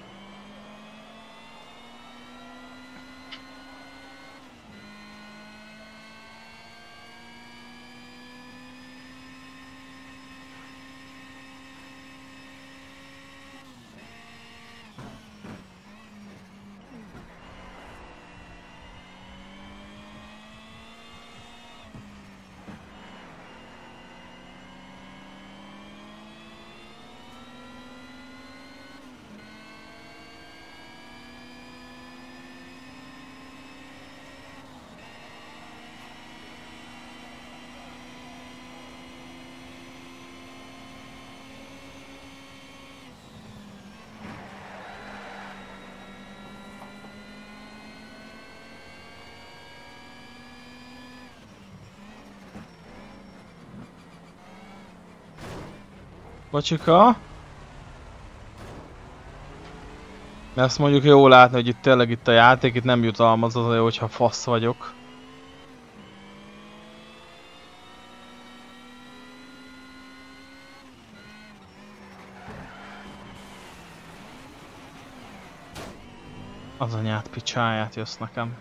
Bocsika. Ezt mondjuk jól látni, hogy itt tényleg itt a játék, itt nem jutalmaz az, hogyha fasz vagyok. Az anyát picsáját jössz nekem.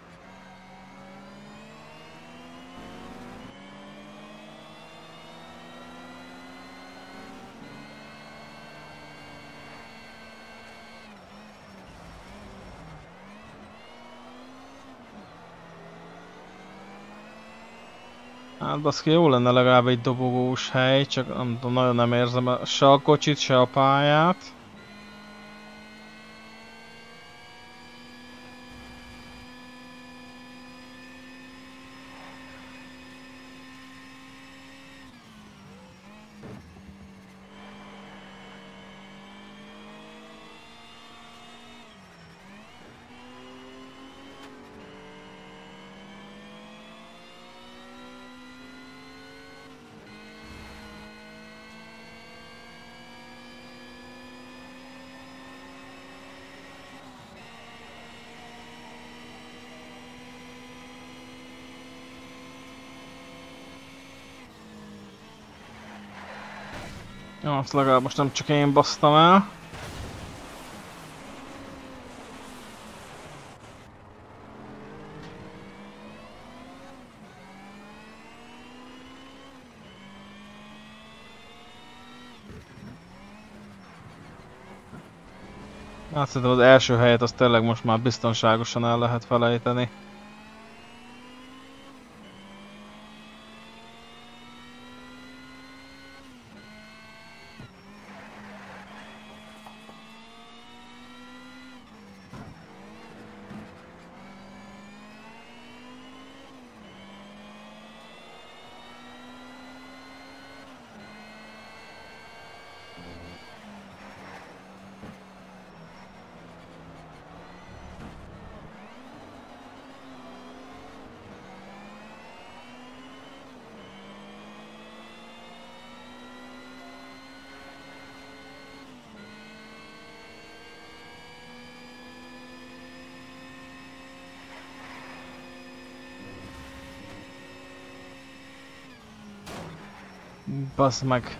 Hát baszki, jó lenne legalább egy dobogós hely, csak nem tudom, nagyon nem érzem se a kocsit, se a pályát. Jó, azt legalább most nem csak én basztam el. Hát szerintem az első helyet azt tényleg most már biztonságosan el lehet felejteni. Basz meg.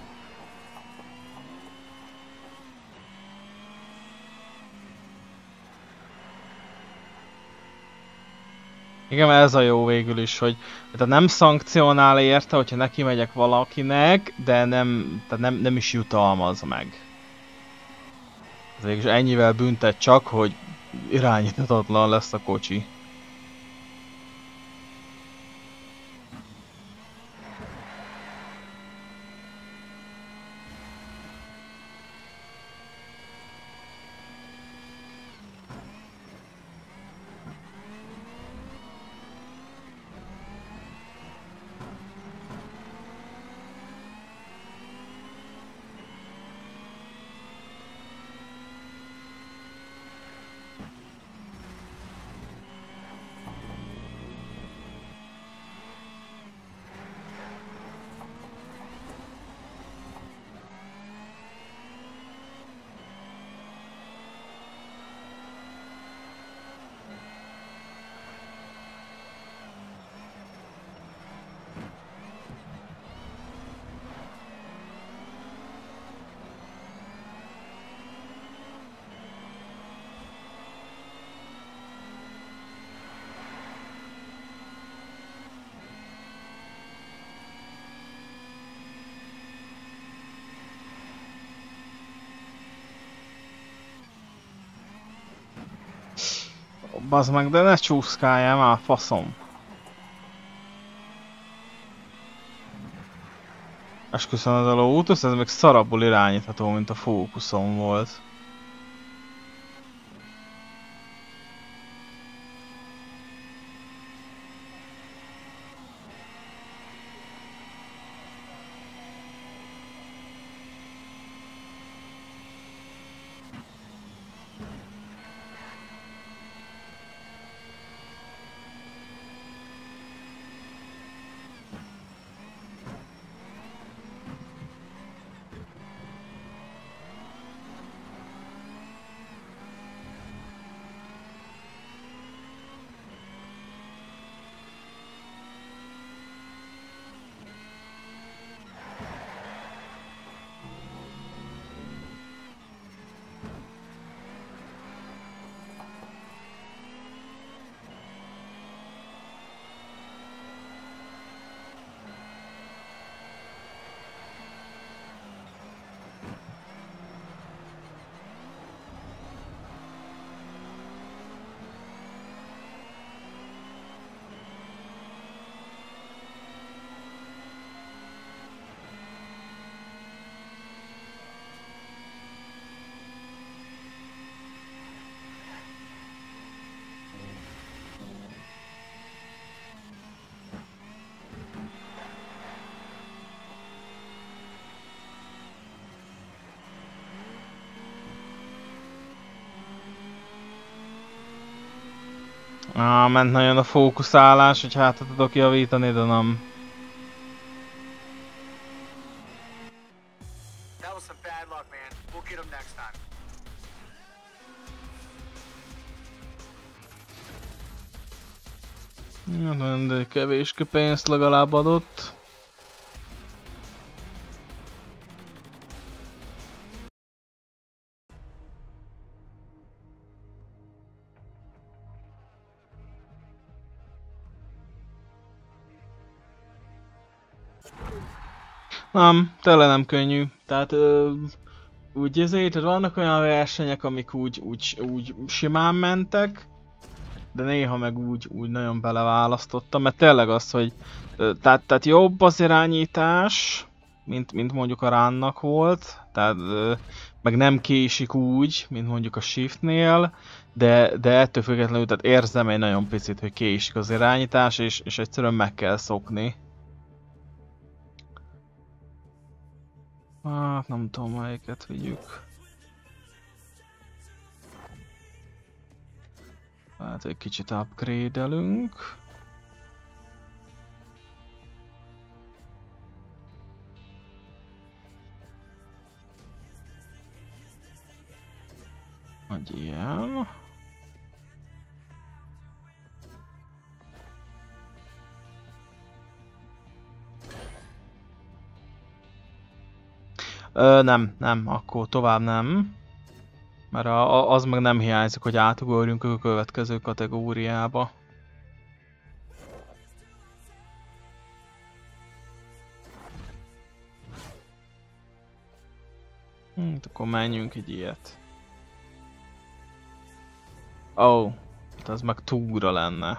Igen, ez a jó végül is, hogy tehát nem szankcionál érte, hogyha neki megyek valakinek, de nem is jutalmaz meg. Ez végül is ennyivel büntet csak, hogy irányíthatatlan lesz a kocsi. Bazd meg, de ne csúszkáljál már, faszom. Esküszöm, az a Lotus, ez még szarabbul irányítható, mint a Focuson volt. Ment nagyon a fókuszálás, hogy hát tudok javítani, de nem. That was some bad luck, man. We'll get him next time. De kevés pénzt legalább adott. Nem, tényleg nem könnyű. Tehát úgy ezért vannak olyan versenyek, amik úgy simán mentek, de néha meg úgy nagyon beleválasztottam, mert tényleg az, hogy tehát jobb az irányítás, mint mondjuk a Runnak volt, tehát meg nem késik úgy, mint mondjuk a Shiftnél, de ettől függetlenül tehát érzem egy nagyon picit, hogy késik az irányítás, és egyszerűen meg kell szokni. Hát nem tudom, melyiket vigyük. Hát egy kicsit upgrade-elünk. Hogy ilyen. Nem, akkor tovább nem. Mert az meg nem hiányzik, hogy átugorjunk a következő kategóriába. Akkor menjünk egy ilyet. Ó, az meg túra lenne.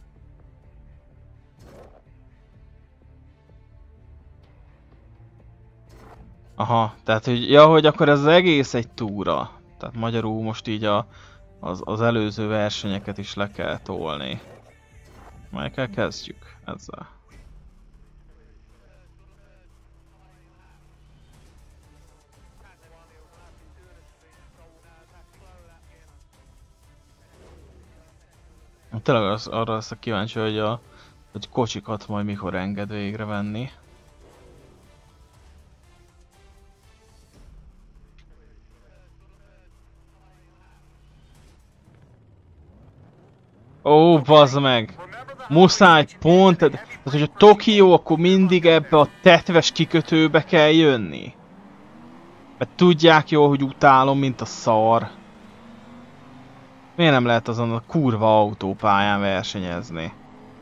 Aha, tehát hogy, ja, hogy akkor ez az egész egy túra. Tehát magyarul most így az előző versenyeket is le kell tolni. Melyikkel kezdjük? Ezzel. Tényleg arra leszek kíváncsi, hogy kocsikat majd mikor enged végre venni. Ó, bazd meg! Muszáj pont, tehát hogyha Tokió, akkor mindig ebbe a tetves kikötőbe kell jönni. Mert tudják jól, hogy utálom, mint a szar. Miért nem lehet azon a kurva autópályán versenyezni?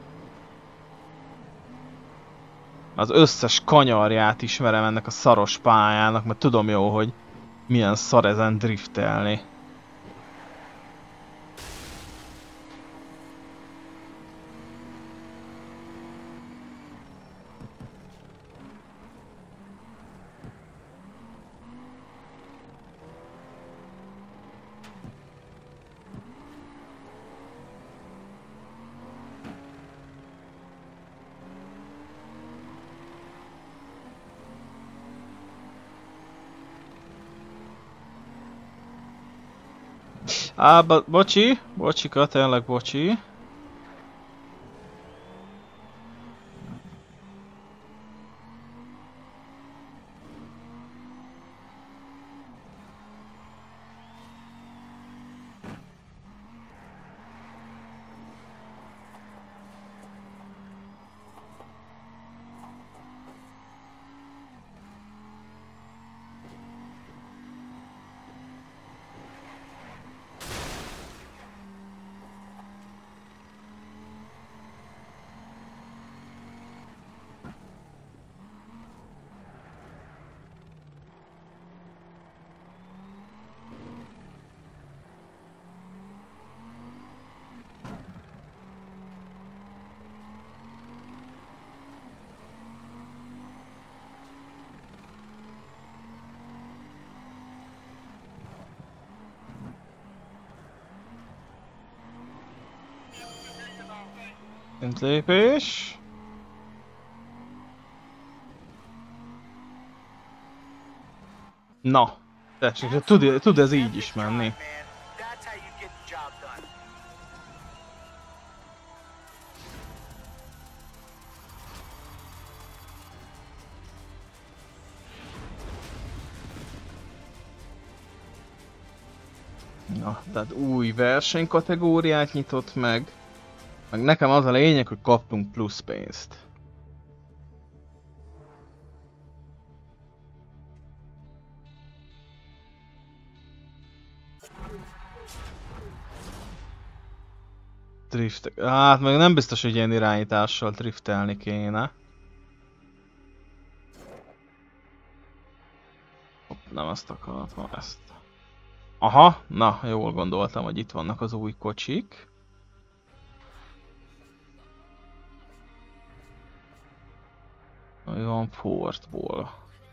Az összes kanyarját ismerem ennek a szaros pályának, mert tudom jó, hogy milyen szar ezen driftelni. Bocsi, bocsika, tényleg bocsi. Lépés. Na, tessék, tud ez így is menni. Na, tehát új versenykategóriát nyitott meg. Meg nekem az a lényeg, hogy kaptunk plusz pénzt. Drift. Hát meg nem biztos, hogy ilyen irányítással driftelni kéne. nem ezt akartam, ezt. Aha, na, jól gondoltam, hogy itt vannak az új kocsik. Mi van Fordból?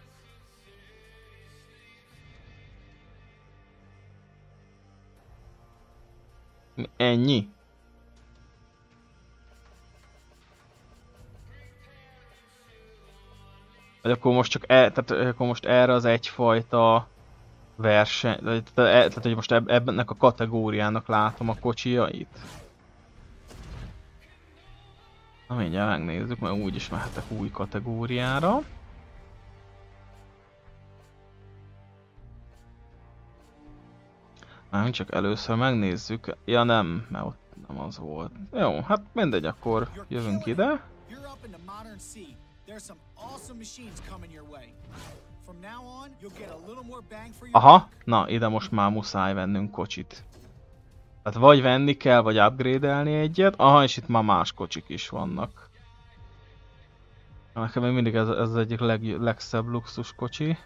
Ennyi? Vagy akkor most csak tehát akkor most erre az egyfajta verseny, tehát hogy most ebben a kategóriának látom a kocsijait. Na mindjárt megnézzük, mert úgyis mehetek új kategóriára. Nem, csak először megnézzük. Ja nem, mert ott nem az volt. Jó, hát mindegy, akkor jövünk ide. Aha, na ide most már muszáj vennünk kocsit. Tehát vagy venni kell, vagy upgrade-elni egyet. Aha, és itt már más kocsik is vannak. Nekem még mindig ez az egyik legszebb luxus kocsi.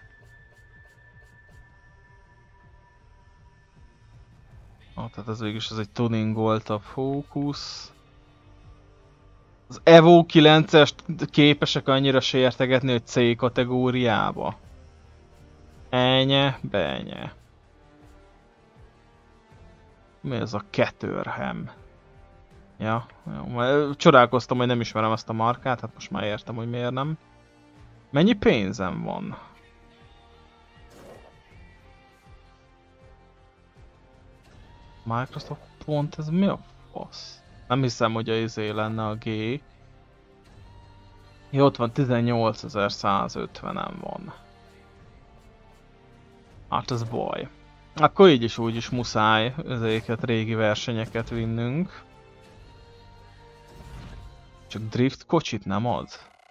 Tehát ez végülis egy tuningoltabb Focus. Az Evo 9-est képesek annyira sértegetni, hogy C kategóriába. Enye, benye. Mi ez a Caterham? Ja, jó. Csodálkoztam, hogy nem ismerem ezt a markát, hát most már értem, hogy miért nem. Mennyi pénzem van? Microsoft pont, ez mi a fasz? Nem hiszem, hogy a izé lenne a G. Jó, ott van 18.150-en van. Hát ez baj. Akkor így is úgy is muszáj ezeket régi versenyeket vinnünk. Csak drift kocsit nem ad?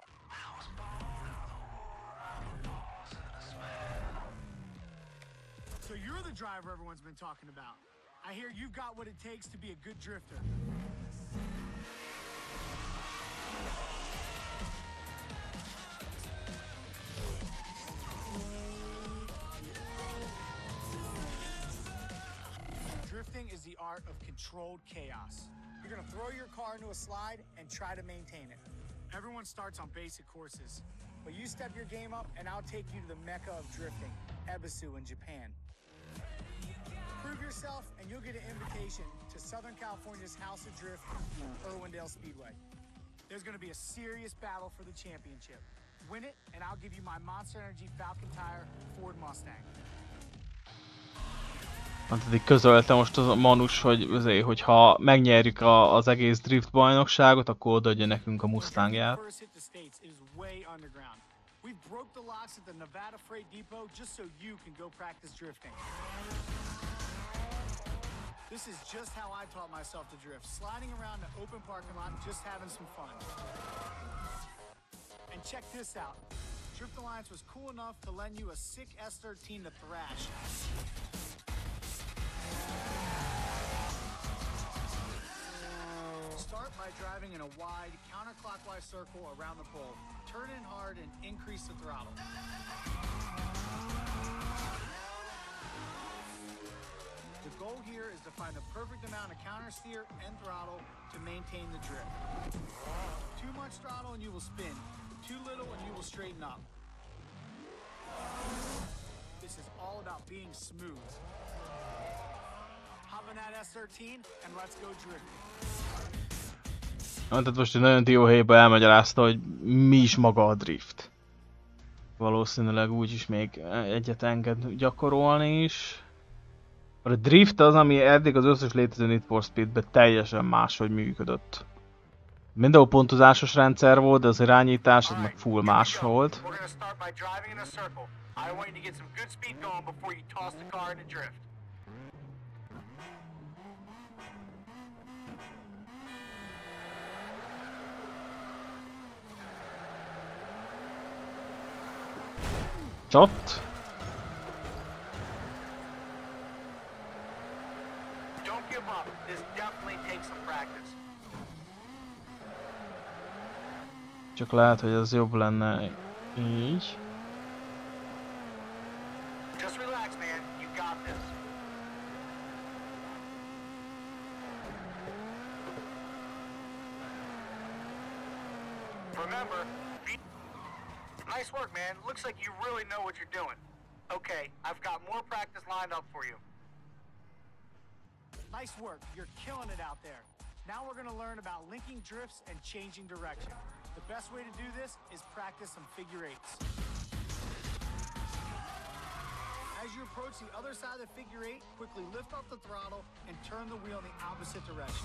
So you're the driver everyone's been talking about. I hear you've got what it takes to be a good drifter. Drifting is the art of controlled chaos. You're gonna throw your car into a slide and try to maintain it. Everyone starts on basic courses, but you step your game up and I'll take you to the mecca of drifting, Ebisu in Japan. Prove yourself and you'll get an invitation to Southern California's House of Drift, Irwindale Speedway. There's gonna be a serious battle for the championship. Win it and I'll give you my Monster Energy Falcon Tire Ford Mustang. Hát eddig közölte most az a Manus, hogy ha megnyerjük az egész drift bajnokságot, akkor odaadja nekünk a Mustangját. This is just how I taught myself to drift, sliding around an open parking lot, just having some fun. And check this out. Drift Alliance was cool enough to lend you a sick S13 to thrash. Start by driving in a wide, counterclockwise circle around the pole. Turn in hard and increase the throttle. The goal here is to find the perfect amount of counter steer and throttle to maintain the drift. Too much throttle and you will spin. Too little and you will straighten up. This is all about being smooth. Hop in that S13 and let's go drifting. Tehát most egy nagyon dióhéjba elmagyarázta, hogy mi is maga a drift. Valószínűleg úgyis még egyet enged gyakorolni is. A drift az, ami eddig az összes létező Need for Speedben teljesen máshogy működött. Mindenhol pontozásos rendszer volt, de az irányítás az meg full más volt. Csott. Csak lehet, hogy ez jobb lenne így. Remember, nice work, man. Looks like you really know what you're doing. Okay, I've got more practice lined up for you. Nice work. You're killing it out there. Now we're going to learn about linking drifts and changing direction. The best way to do this is practice some figure eights. As you approach the other side of the figure eight, quickly lift off the throttle and turn the wheel in the opposite direction.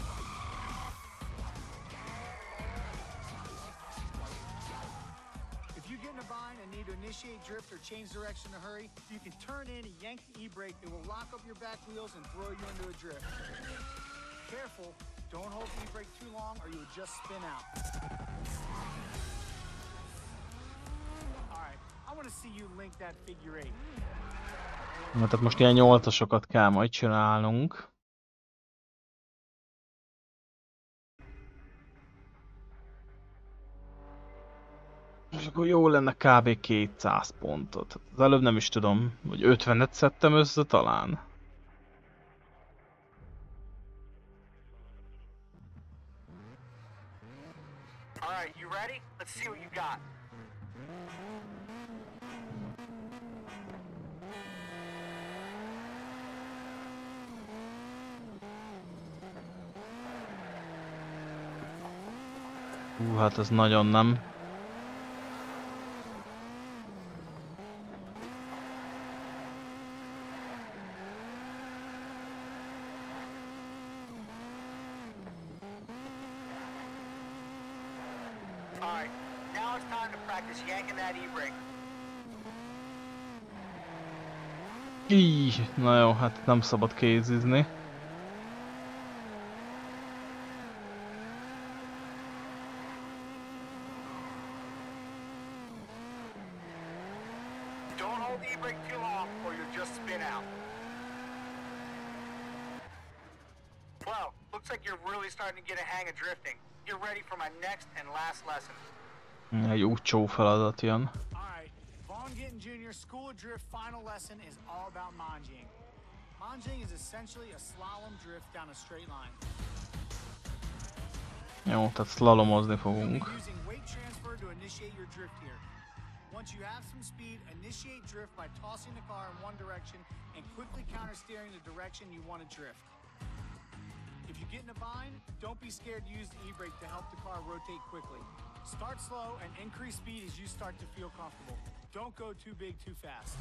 If you get in a bind and need to initiate drift or change direction in a hurry, you can turn in and yank the e-brake. It will lock up your back wheels and throw you into a drift. Careful, don't hold the e-brake too long or you will just spin out. Alright, I want to see you link that figure eight. Na, tehát most ilyen 8-asokat kell majd csinálnunk. És akkor jó lenne kb. 200 pontot. Az előbb nem is tudom, hogy 50-et szedtem össze talán. Alright, you ready? Let's see what you got. Hát ez nagyon nem. Alright, now it's time to practice yanking that e-brake. Így, na jó, hát nem szabad kézizni. Don't hold the e-brake too long or you'll just spin out. Well, looks like you're really starting to get a hang of drifting. You're ready for my next and last lesson. Egy úcsó feladat jön. Alright, Vaughn Gittin Jr. School of Drift final lesson is all about manjing. Manjing is essentially a slalom drift down a straight line. Jó, tehát szlalomozni You'll fogunk. be using weight transfer to initiate your drift here. Once you have some speed, initiate drift by tossing the car in one direction and quickly counter-steering the direction you want to drift. If you get in a bind, don't be scared to use the e-brake to help the car rotate quickly. Start slow and increase speed as you start to feel comfortable. Don't go too big too fast.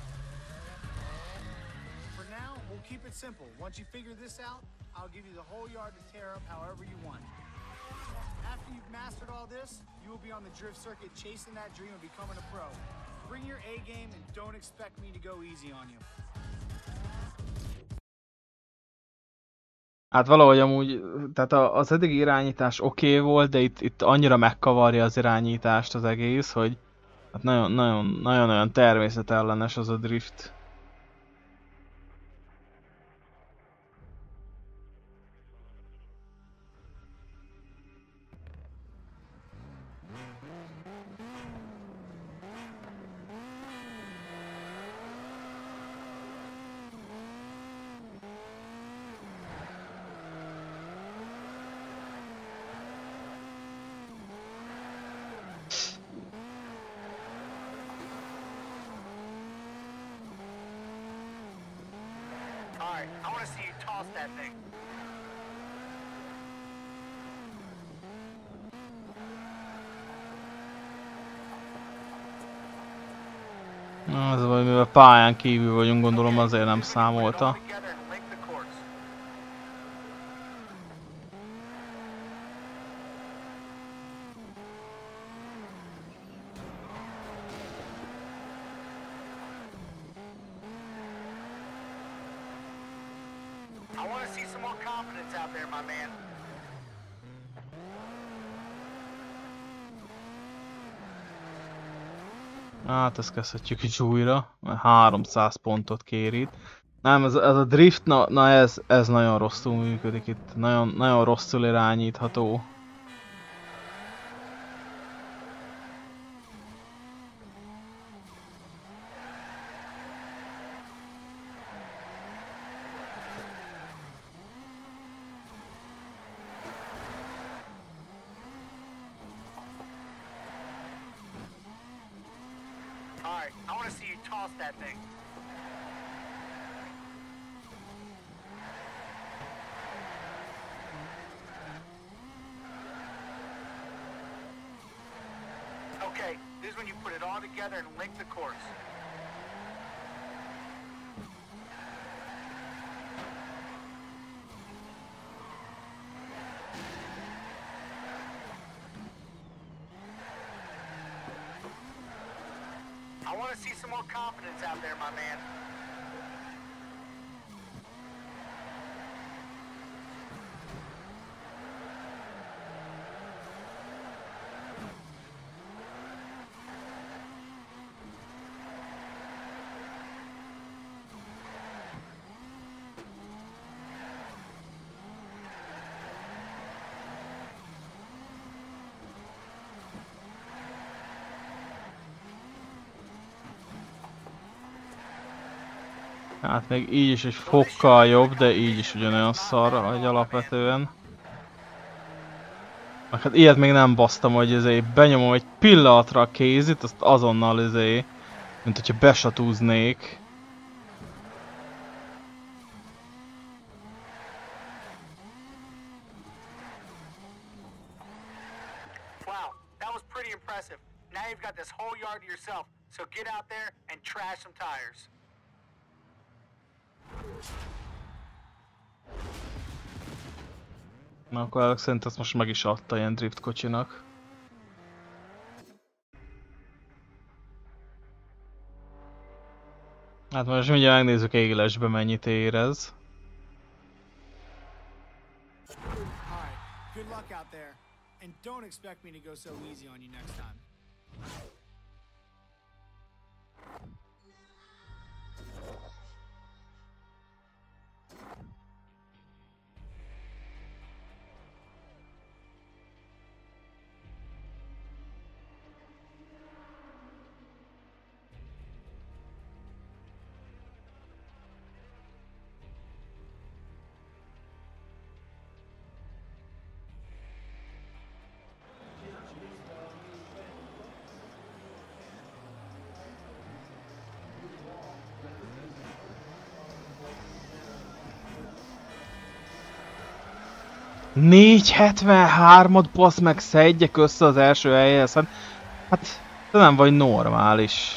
For now, we'll keep it simple. Once you figure this out, I'll give you the whole yard to tear up however you want. After you've mastered all this, you will be on the drift circuit chasing that dream of becoming a pro. Bring your A game and don't expect me to go easy on you. Hát valahogy amúgy, tehát az eddigi irányítás oké volt, de itt annyira megkavarja az irányítást az egész, hogy hát nagyon olyan természetellenes az a drift. Alright, I want to see you toss that thing. Az a baj, mivel pályán kívül vagyunk, gondolom azért nem számolta. I want to see some more confidence out there, my man. Hát ezt kezdhetjük is újra, mert 300 pontot kér itt. Nem, ez a drift, na ez nagyon rosszul működik itt, nagyon rosszul irányítható. Alright, I want to see you toss that thing. Okay, this is when you put it all together and link the course. I want to see some more confidence out there, my man. Hát még így is egy fokkal jobb, de így is ugyanolyan szar, vagy alapvetően. Hát ilyet még nem basztam, hogy benyomom egy pillanatra a kézit, azt azonnal mint hogyha besatúznék. Wow, that was pretty impressive. Now you've got this whole yard to yourself, so get out there and trash some tires. Na akkor Alex szerint ezt most meg is adta ilyen drift kocsinak. Hát most mindjárt megnézzük égélesbe mennyit érez. Alright, good luck out there. And don't expect me to go so easy on you next time. .473-at basz meg szedjek össze az első helyhez, hát te nem vagy normális.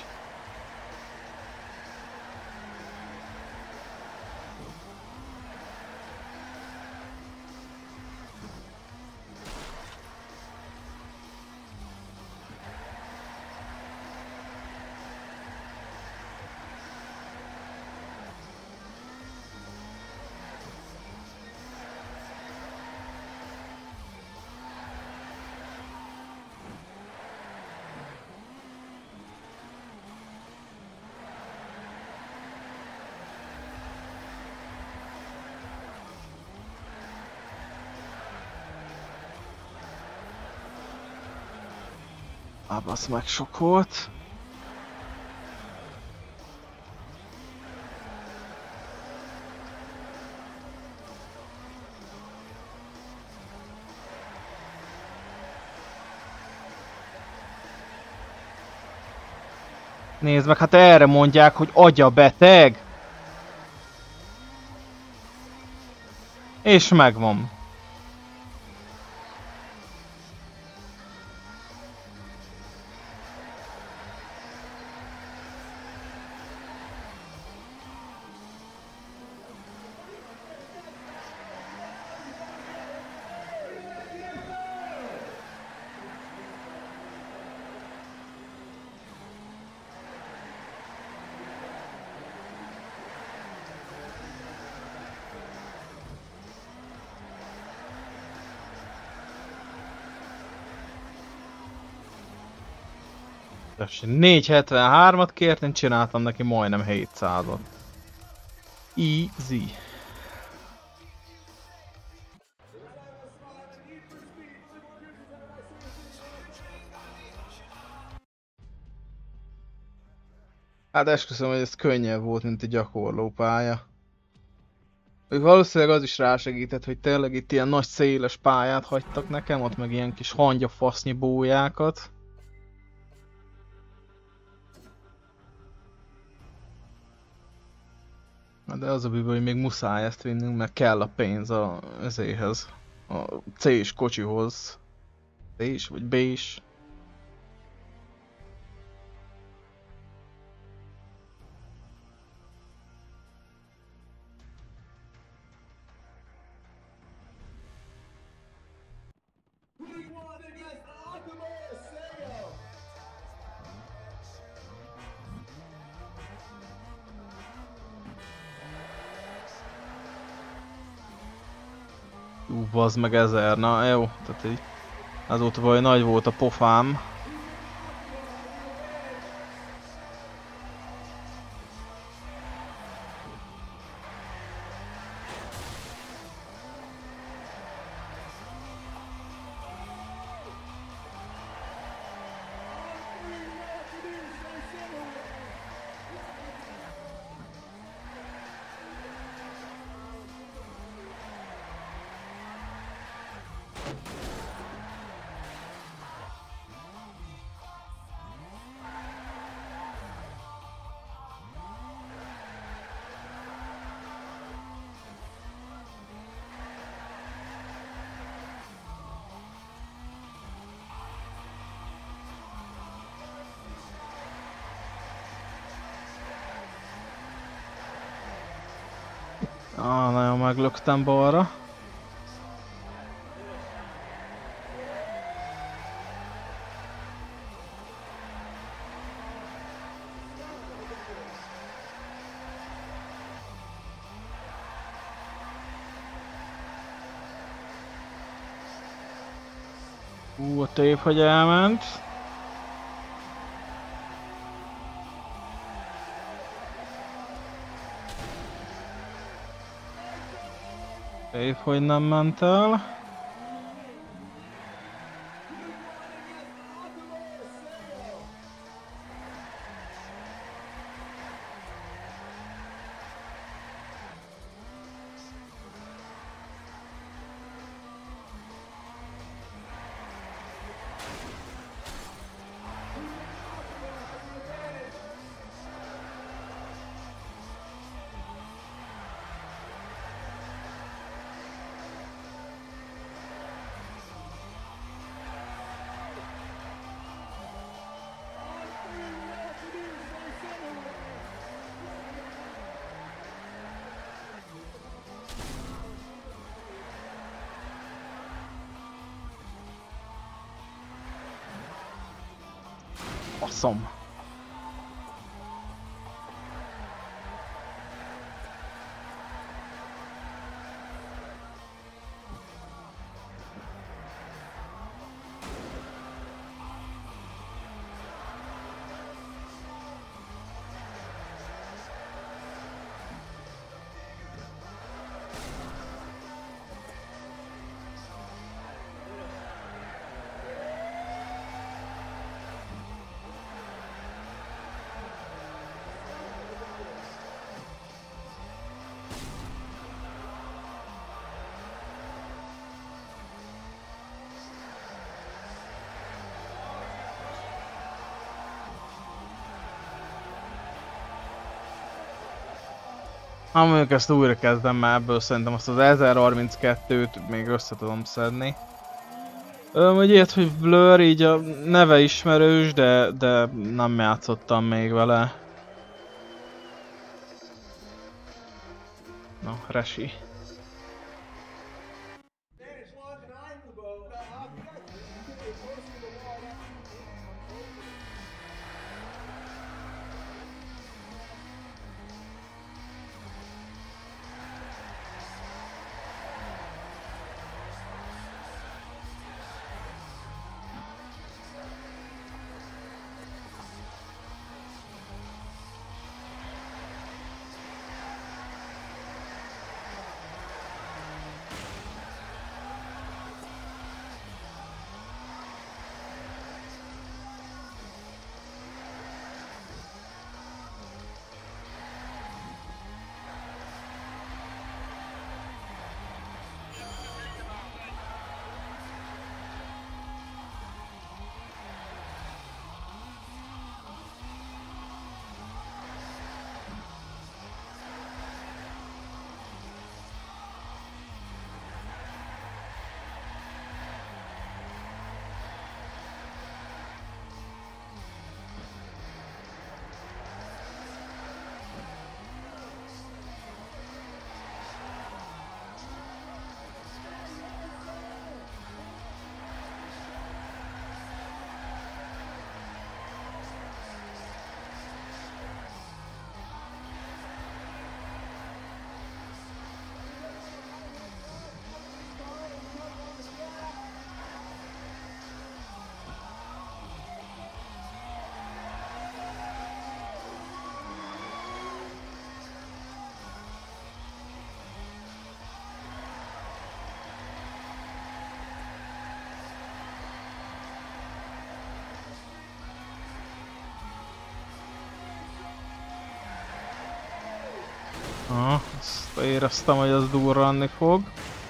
Az meg sok volt. Nézd meg, hát erre mondják, hogy agyabeteg. És megvan. Tessék, 473-at kért, én csináltam neki majdnem 700-at. Easy. Hát esküszöm, hogy ez könnyebb volt, mint egy gyakorlópálya. Még valószínűleg az is rásegített, hogy tényleg itt ilyen nagy széles pályát hagytak nekem, ott meg ilyen kis hangyafasznyi bójákat. De az a bűből, hogy még muszáj ezt vinnünk, mert kell a pénz ezéhez. A C-s kocsihoz. C-s vagy B-s. Bazd meg 1000, na jó, tehát így azóta vagy nagy volt a pofám. Nagyon meglöktem balra. A tép, hogy elment. Tép, hogy nem ment el. Faszom. Mondjuk ezt újra kezdem, mert ebből szerintem azt az 1032-t még össze tudom szedni. Hogy ilyet, hogy Blur, így a neve ismerős, de nem játszottam még vele. Na, resi. Azt éreztem, hogy az durranni fog.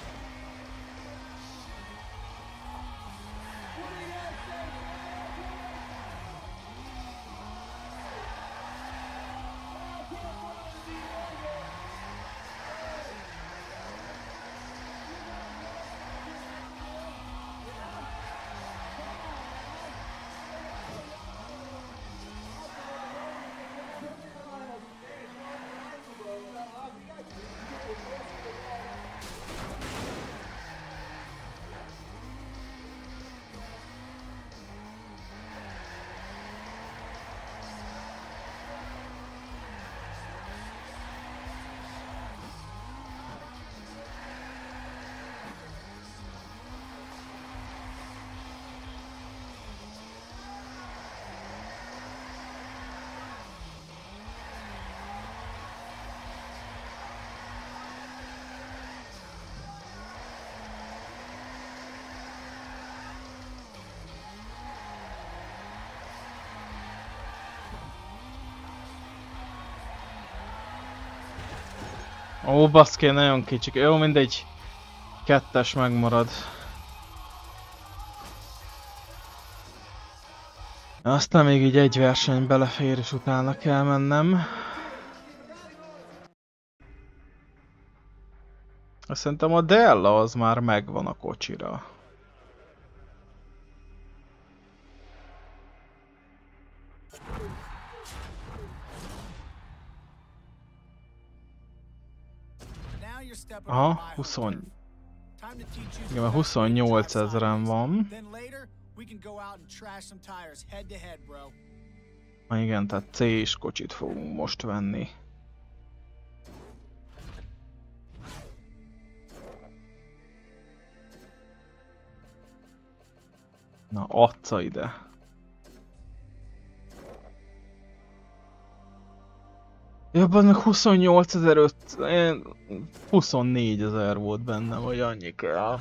Ó, baszki, nagyon kicsik. Jó, mindegy. Kettes megmarad. Aztán még így egy verseny belefér, és utána kell mennem. Szerintem a Della az már megvan a kocsira. Aha, 20. Igen, mert 28 000-en van. Igen, tehát C-s kocsit fogunk most venni. Na, adca ide. Jobban meg 28.500, 24.000 volt benne, vagy annyi kell.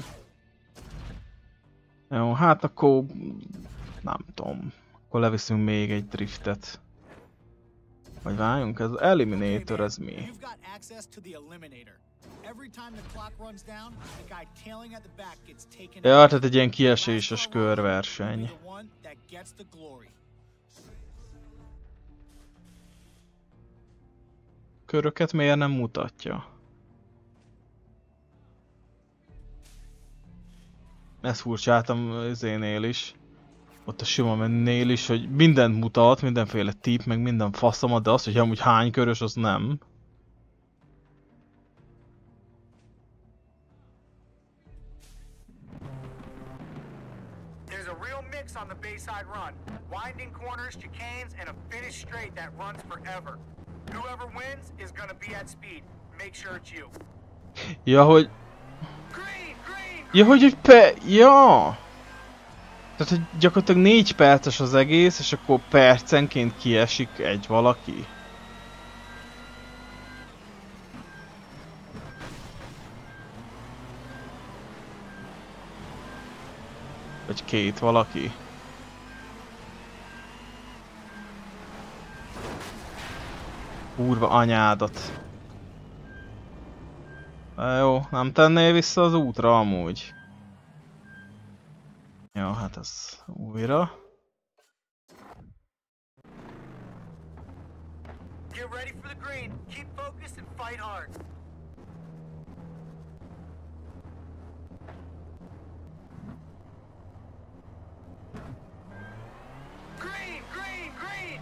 Jó, hát akkor nem tudom. Akkor leviszünk még egy driftet. Vagy várjunk, ez Eliminator, ez mi? Ja, tehát egy ilyen kieséses körverseny. Köröket miért nem mutatja? Ezt furcsáltam izénél is. Ott a sima mennél is, hogy mindent mutat, mindenféle tip, meg minden faszomat, de az, hogy amúgy hány körös, az nem. There's a real mix on the Bayside run. Winding corners, chicanes, and a finish straight that runs forever. Whoever wins is gonna be at speed. Make sure it's you. Ja, hogy... Ja, hogy ja! Tehát, hogy gyakorlatilag 4 perces az egész, és akkor percenként kiesik egy valaki. Vagy 2 valaki. Kurva anyádat. Jó, nem tennél vissza az útra amúgy. Jó, hát ez újra. Get ready for the green. Keep focused and fight hard. Green, green, green.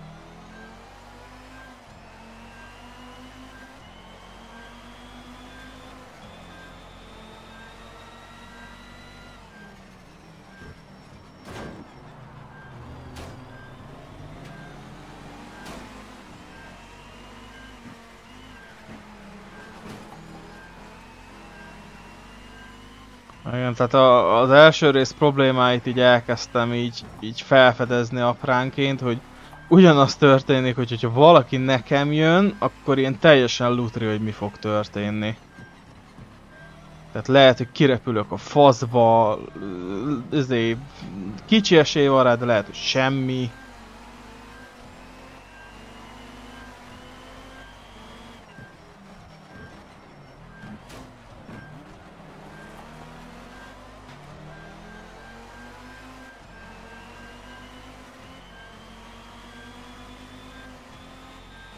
Igen, tehát az első rész problémáit így elkezdtem így felfedezni apránként, hogy ugyanaz történik, hogyha valaki nekem jön, akkor ilyen teljesen lutri, hogy mi fog történni. Tehát lehet, hogy kirepülök a faszba, ezért kicsi esély van rá, de lehet, hogy semmi.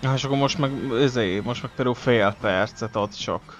És akkor most meg, most meg például fél percet ad csak.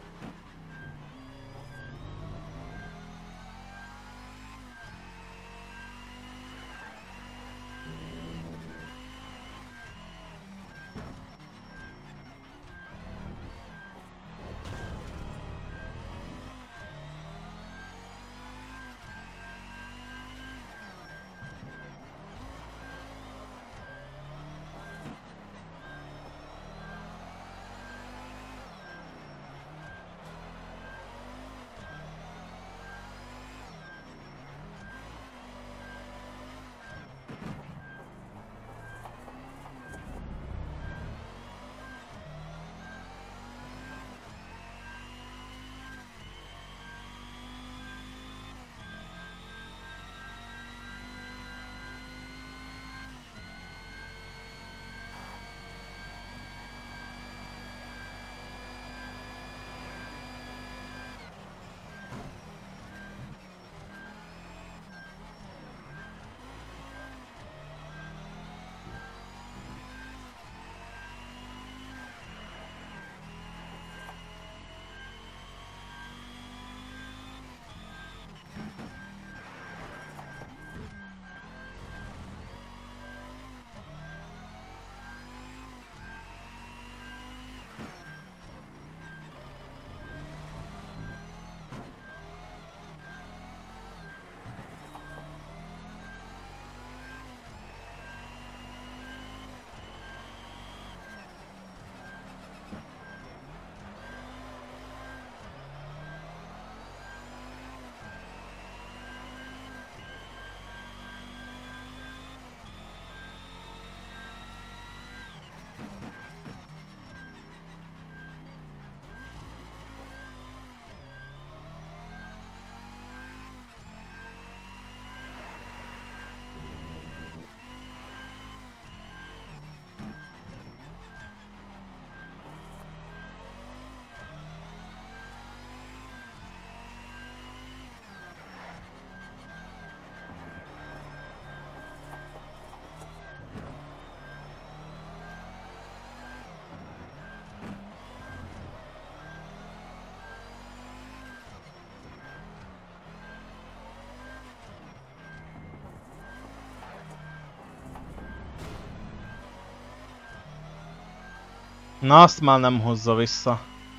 Na azt már nem hozza vissza.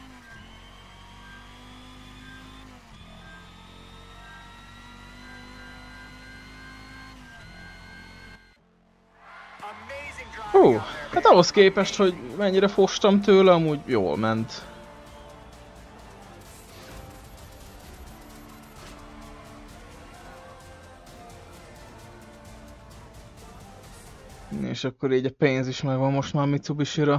Hú, hát ahhoz képest, hogy mennyire fostam tőle, amúgy jól ment. És akkor így a pénz is megvan most már Mitsubishi-ra.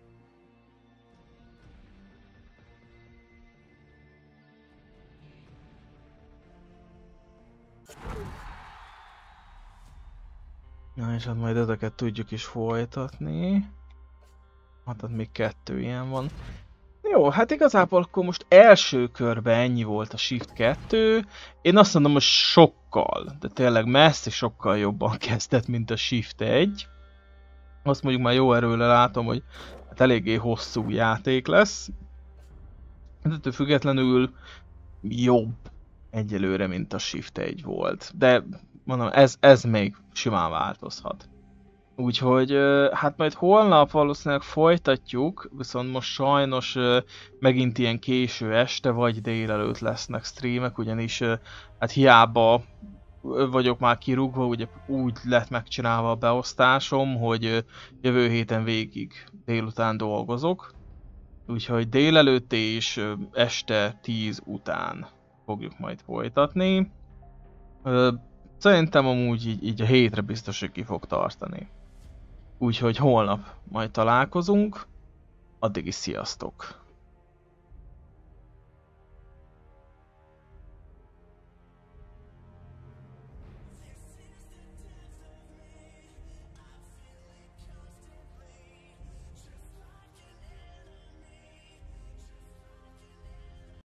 Na és hát majd ezeket tudjuk is folytatni. Hát még 2 ilyen van. Jó, hát igazából akkor most első körben ennyi volt a Shift 2. Én azt mondom, hogy sokkal, de tényleg messze sokkal jobban kezdett, mint a Shift 1. Azt mondjuk már jó erőle látom, hogy hát eléggé hosszú játék lesz. De ettől függetlenül jobb egyelőre, mint a Shift 1 volt. De mondom, ez még simán változhat. Úgyhogy hát majd holnap valószínűleg folytatjuk, viszont most sajnos megint ilyen késő este vagy délelőtt lesznek streamek, ugyanis hát hiába vagyok már kirúgva, ugye úgy lett megcsinálva a beosztásom, hogy jövő héten végig délután dolgozok. Úgyhogy délelőtt és este 10 után fogjuk majd folytatni. Szerintem amúgy így a hétre biztos, hogy ki fog tartani. Úgyhogy holnap majd találkozunk, addig is sziasztok!